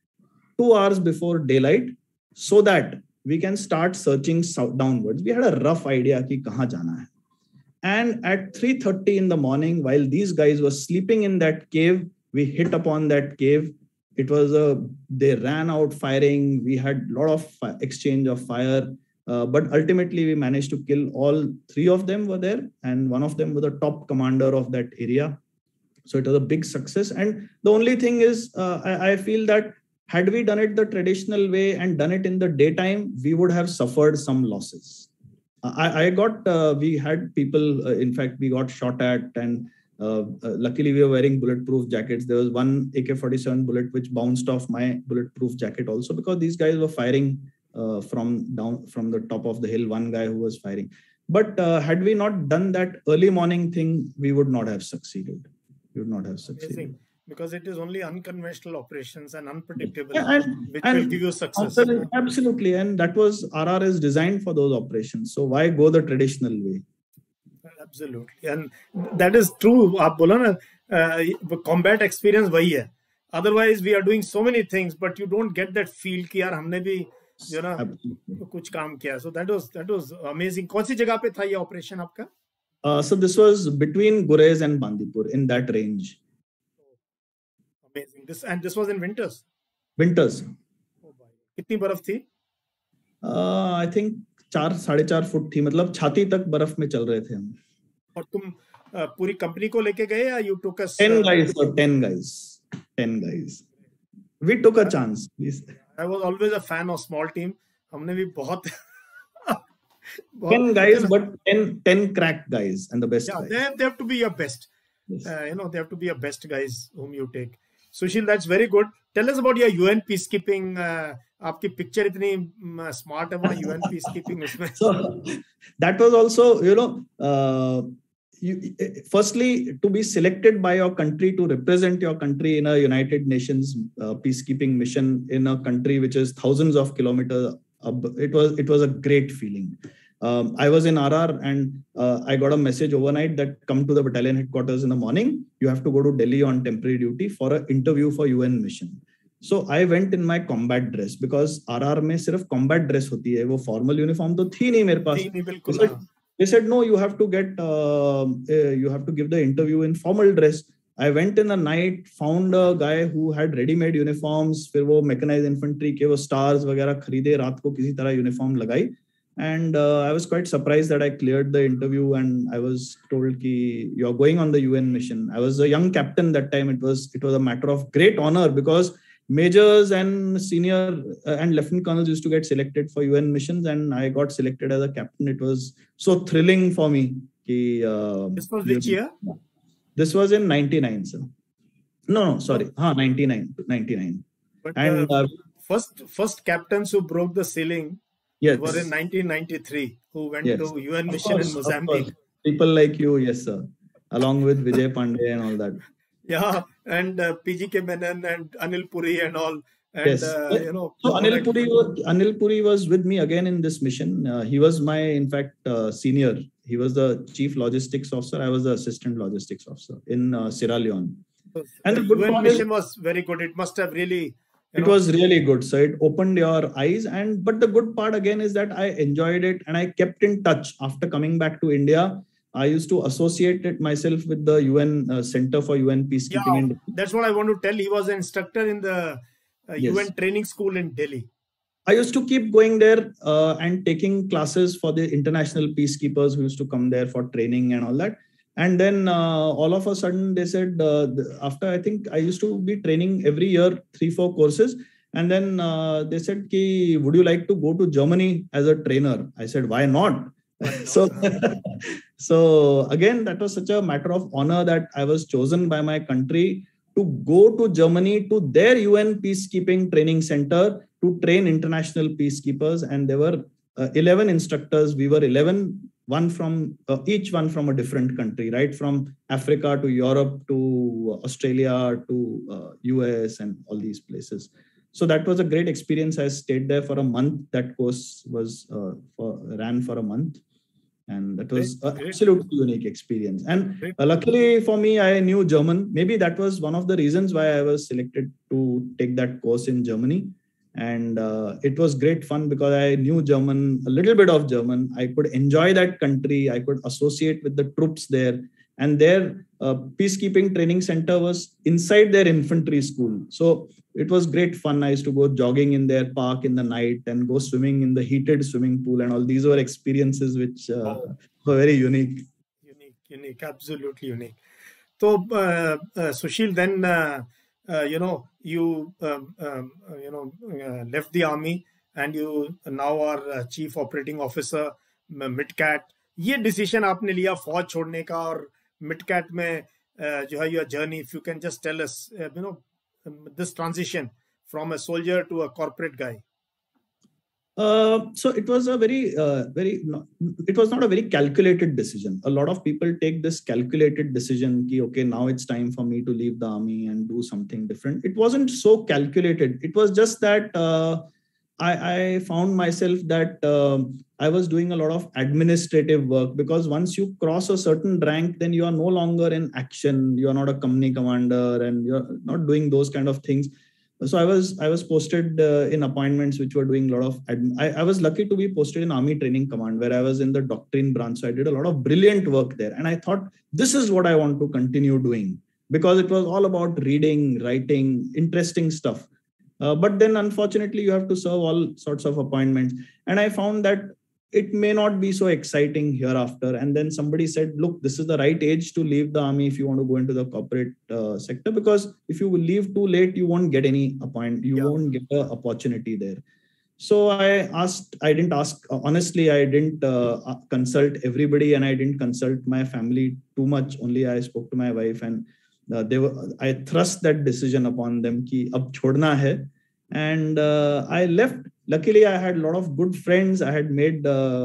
2 hours before daylight so that we can start searching downwards. We had a rough idea ki kahan jana hai. And at 3:30 in the morning, while these guys were sleeping in that cave, we hit upon that cave. It was they ran out firing. We had a lot of exchange of fire. But ultimately, we managed to kill all 3 of them were there. And one of them was the top commander of that area. So it was a big success. And the only thing is, I feel that had we done it the traditional way and done it in the daytime, we would have suffered some losses. We had people, in fact, we got shot at, and luckily we were wearing bulletproof jackets. There was one AK-47 bullet which bounced off my bulletproof jacket also, because these guys were firing from the top of the hill, one guy who was firing. But had we not done that early morning thing, we would not have succeeded. We would not have succeeded. Amazing. Because it is only unconventional operations and unpredictable, which and will give you success. Absolutely. And that was, RR is designed for those operations. So why go the traditional way? Absolutely. And that is true. आप बोला ना, combat experience वही है. Otherwise, we are doing so many things, but you don't get that feel कि यार हमने भी जो ना कुछ काम किया. So that was amazing. कौन सी जगह पे था ये operation आपका? So this was between Gurez and Bandipur, in that range. Amazing. This was in winters. Winters. Oh, कितनी बर्फ थी? I think 4-4.5 फुट थी, मतलब छाती तक बर्फ में चल रहे थे हम. और तुम पूरी कंपनी को लेके गए या you took us? 10 guys. We took a chance. I was always a fan of small team. हमने भी बहुत 10 guys, but 10 crack guys and the best. Yeah, they have to be your best. Yes. They have to be your best guys whom you take. Sushil, that's very good. Tell us about your UN peacekeeping. आपकी picture इतनी smart है वहाँ UN peacekeeping उसमें. So that was also, firstly, to be selected by your country to represent your country in a United Nations peacekeeping mission in a country which is thousands of kilometers. It was a great feeling. I was in RR and I got a message overnight that come to the battalion headquarters in the morning. You have to go to Delhi on temporary duty for an interview for UN mission. So I went in my combat dress, because RR में सिर्फ combat dress होती है, वो formal uniform तो थी नहीं मेरे पास. They said, no, you have to give the interview in formal dress. I went in the night, found a guy who had ready-made uniforms. फिर वो mechanized infantry के वो stars वगैरह खरीदे, रात को किसी तरह uniform लगाई. And I was quite surprised that I cleared the interview, and I was told कि you're going on the UN mission. I was a young captain that time. It was a matter of great honor, because majors and senior and lieutenant colonels used to get selected for UN missions, and I got selected as a captain. It was so thrilling for me. This was which year? This was in 99, sir. No, sorry. 99. But and first captains who broke the ceiling were in 1993, who went to UN mission in Mozambique. People like you, yes, sir. Along with Vijay Pandey and all that. Yeah, and PGK Menon and Anil Puri and all. And, yes. So Anil Puri was with me again in this mission. He was my, in fact, senior. He was the chief logistics officer. I was the assistant logistics officer in Sierra Leone. And the UN mission was very good. It must have really... It was really good. So it opened your eyes. But the good part again is that I enjoyed it, and I kept in touch after coming back to India. I used to associate it myself with the UN Center for UN Peacekeeping. Yeah, that's what I want to tell. He was an instructor in the UN training school in Delhi. I used to keep going there and taking classes for the international peacekeepers who used to come there for training and all that. And then all of a sudden they said, after I think I used to be training every year, 3-4 courses. And then they said, would you like to go to Germany as a trainer? I said, why not? So again, that was such a matter of honor that I was chosen by my country to go to Germany to their UN peacekeeping training center to train international peacekeepers. And there were 11 instructors. We were 11, each one from a different country, right? From Africa to Europe to Australia to US and all these places. So that was a great experience. I stayed there for a month. That course was ran for a month. And that was an absolutely unique experience. And luckily for me, I knew German. Maybe that was one of the reasons why I was selected to take that course in Germany. And it was great fun because I knew German, a little bit of German. I could enjoy that country. I could associate with the troops there. And their peacekeeping training center was inside their infantry school. So it was great fun. I used to go jogging in their park in the night and go swimming in the heated swimming pool. And all these were experiences which were very unique. Unique, absolutely unique. So, Sushil, then you left the army and you now are chief operating officer मिडकैट. ये decision आपने लिया फौज छोड़ने का और मिडकैट में जो है your journey, if you can just tell us this transition from a soldier to a corporate guy. So it was a it was not a very calculated decision. A lot of people take this calculated decision ki, okay, now it's time for me to leave the army and do something different. It wasn't so calculated. It was just that I found myself that I was doing a lot of administrative work, because once you cross a certain rank, then you are no longer in action. You are not a company commander and you're not doing those kind of things. So I was posted in appointments which were doing a lot of I was lucky to be posted in Army Training Command, where I was in the doctrine branch. So I did a lot of brilliant work there, and I thought this is what I want to continue doing, because it was all about reading, writing, interesting stuff. But then unfortunately you have to serve all sorts of appointments, and I found that it may not be so exciting hereafter. And then somebody said, look, this is the right age to leave the army if you want to go into the corporate sector, because if you leave too late, you won't get any won't get an opportunity there. So I didn't ask, honestly, I didn't consult everybody, and I didn't consult my family too much. Only I spoke to my wife, and I thrust that decision upon them ki ab chhodna hai. And I left. Luckily, I had a lot of good friends. I had made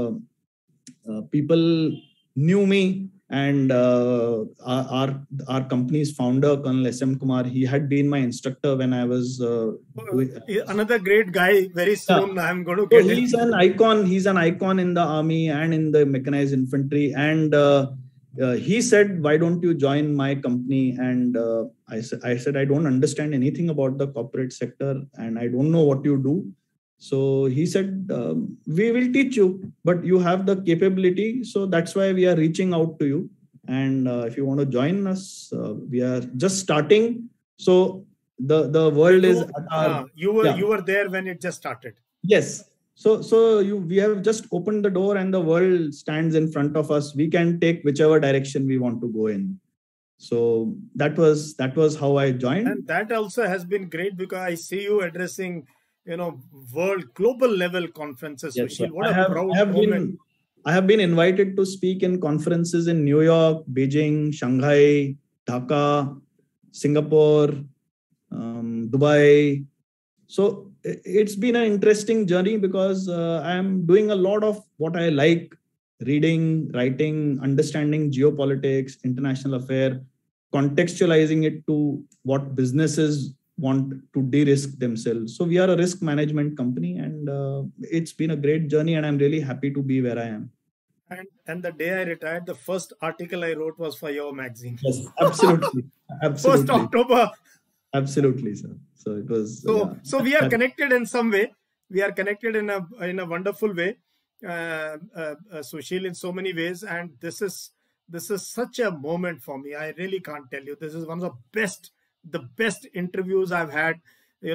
people knew me, and our company's founder, Colonel S.M. Kumar, he had been my instructor when I was another great guy. Very soon, yeah. I'm going to get. So he's an icon. He's an icon in the army and in the mechanized infantry. And he said, "Why don't you join my company?" And I said, "I don't understand anything about the corporate sector, and I don't know what you do." So he said, we will teach you, but you have the capability. So that's why we are reaching out to you. And if you want to join us, we are just starting. So the world is at our, you were there when it just started. Yes. So we have just opened the door and the world stands in front of us. We can take whichever direction we want to go in. So that was how I joined. And that also has been great, because I see you addressing global level conferences. Yes, Sushil, what a proud moment. I have been invited to speak in conferences in New York, Beijing, Shanghai, Dhaka, Singapore, Dubai. So it's been an interesting journey, because I am doing a lot of what I like: reading, writing, understanding geopolitics, international affair, contextualizing it to what businesses want to de-risk themselves. So we are a risk management company, and it's been a great journey, and I'm really happy to be where I am. And the day I retired, the first article I wrote was for your magazine. Yes, absolutely. Absolutely. 1st October. Absolutely, sir. So it was. So we are connected in some way. We are connected in a wonderful way, Sushil, in so many ways. And this is such a moment for me. I really can't tell you. This is one of the best interviews I've had. We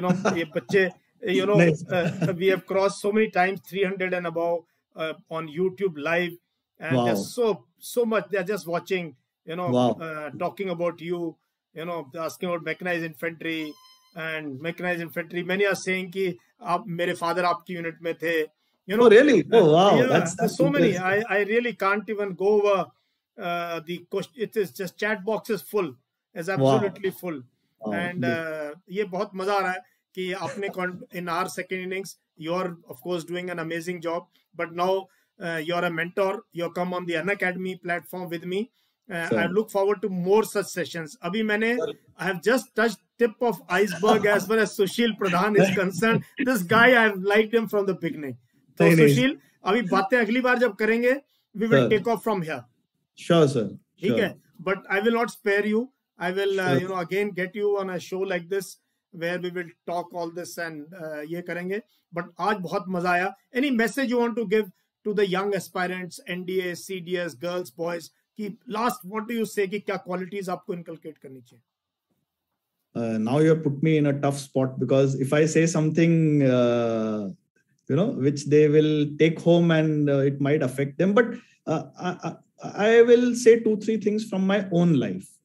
have crossed so many times 300 and above on YouTube live, and wow. There's so much. They're just watching, wow. Talking about you, asking about mechanized infantry. And mechanized infantry, many are saying ki mere father aapki unit mein the. Oh really? Oh wow. Yeah, that's so many. I really can't even go over the question. It is just chat box is full. Is absolutely wow. full. Wow. And ये बहुत मजा आ रहा है कि आपने in our second innings, you're of course doing an amazing job, but now you're a mentor. You come on the Unacademy platform with me. I look forward to more such sessions. I have just touched tip of iceberg as far as Sushil Pradhan is concerned. This guy, I've liked him from the beginning. So Sushil, अभी बातें अगली बार जब करेंगे, we will take off from here. Sure, sir. ठीक है, but I will not spare you. I will, again get you on a show like this where we will talk all this and ये करेंगे. But आज बहुत मजा आया. Any message you want to give to the young aspirants, NDA, CDS, girls, boys? कि last, what do you say कि क्या qualities आपको inculcate करनी चाहिए? Now you have put me in a tough spot, because if I say something, which they will take home and it might affect them, but I will say 2-3 things from my own life.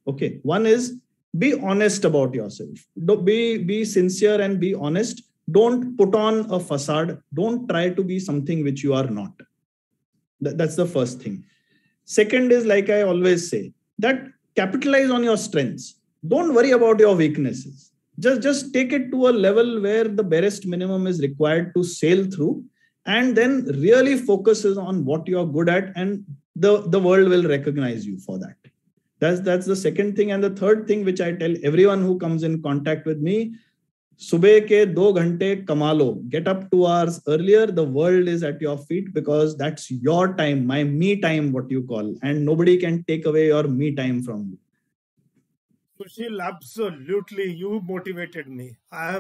Okay, one is be honest about yourself. Be sincere and be honest. Don't put on a facade. Don't try to be something which you are not. That's the first thing. Second is, like I always say, that capitalize on your strengths. Don't worry about your weaknesses. Just take it to a level where the barest minimum is required to sail through, and then really focuses on what you are good at, and the world will recognize you for that. That's the second thing. And the third thing which I tell everyone who comes in contact with me, सुबह के 2 घंटे कमा लो, get up 2 hours earlier, the world is at your feet, because that's your time, my me time, what you call, and nobody can take away your me time from you. Sushil, absolutely, you motivated me. I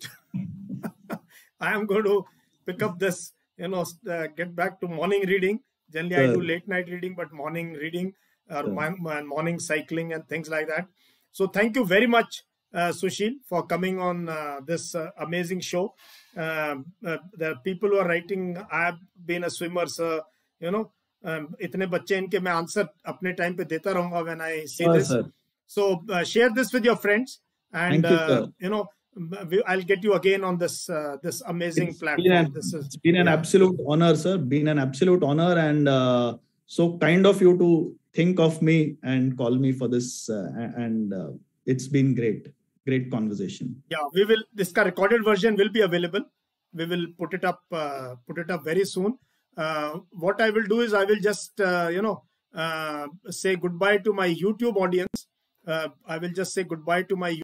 am going to pick up this, get back to morning reading. Generally, I do late night reading, but morning reading, morning cycling and things like that. So thank you very much, Sushil, for coming on this amazing show. The people who are writing, I have been a swimmer, so, itne bacche inke main answer apne time pe deta rahunga when I see this. Sir. So share this with your friends, and I'll get you again on this this amazing platform. It's been an absolute honor, sir. Been an absolute honor, and so kind of you to think of me and call me for this, and it's been great conversation. Yeah, we will. This recorded version will be available. We will put it up very soon. What I will do is I will just say goodbye to my YouTube audience. I will just say goodbye to my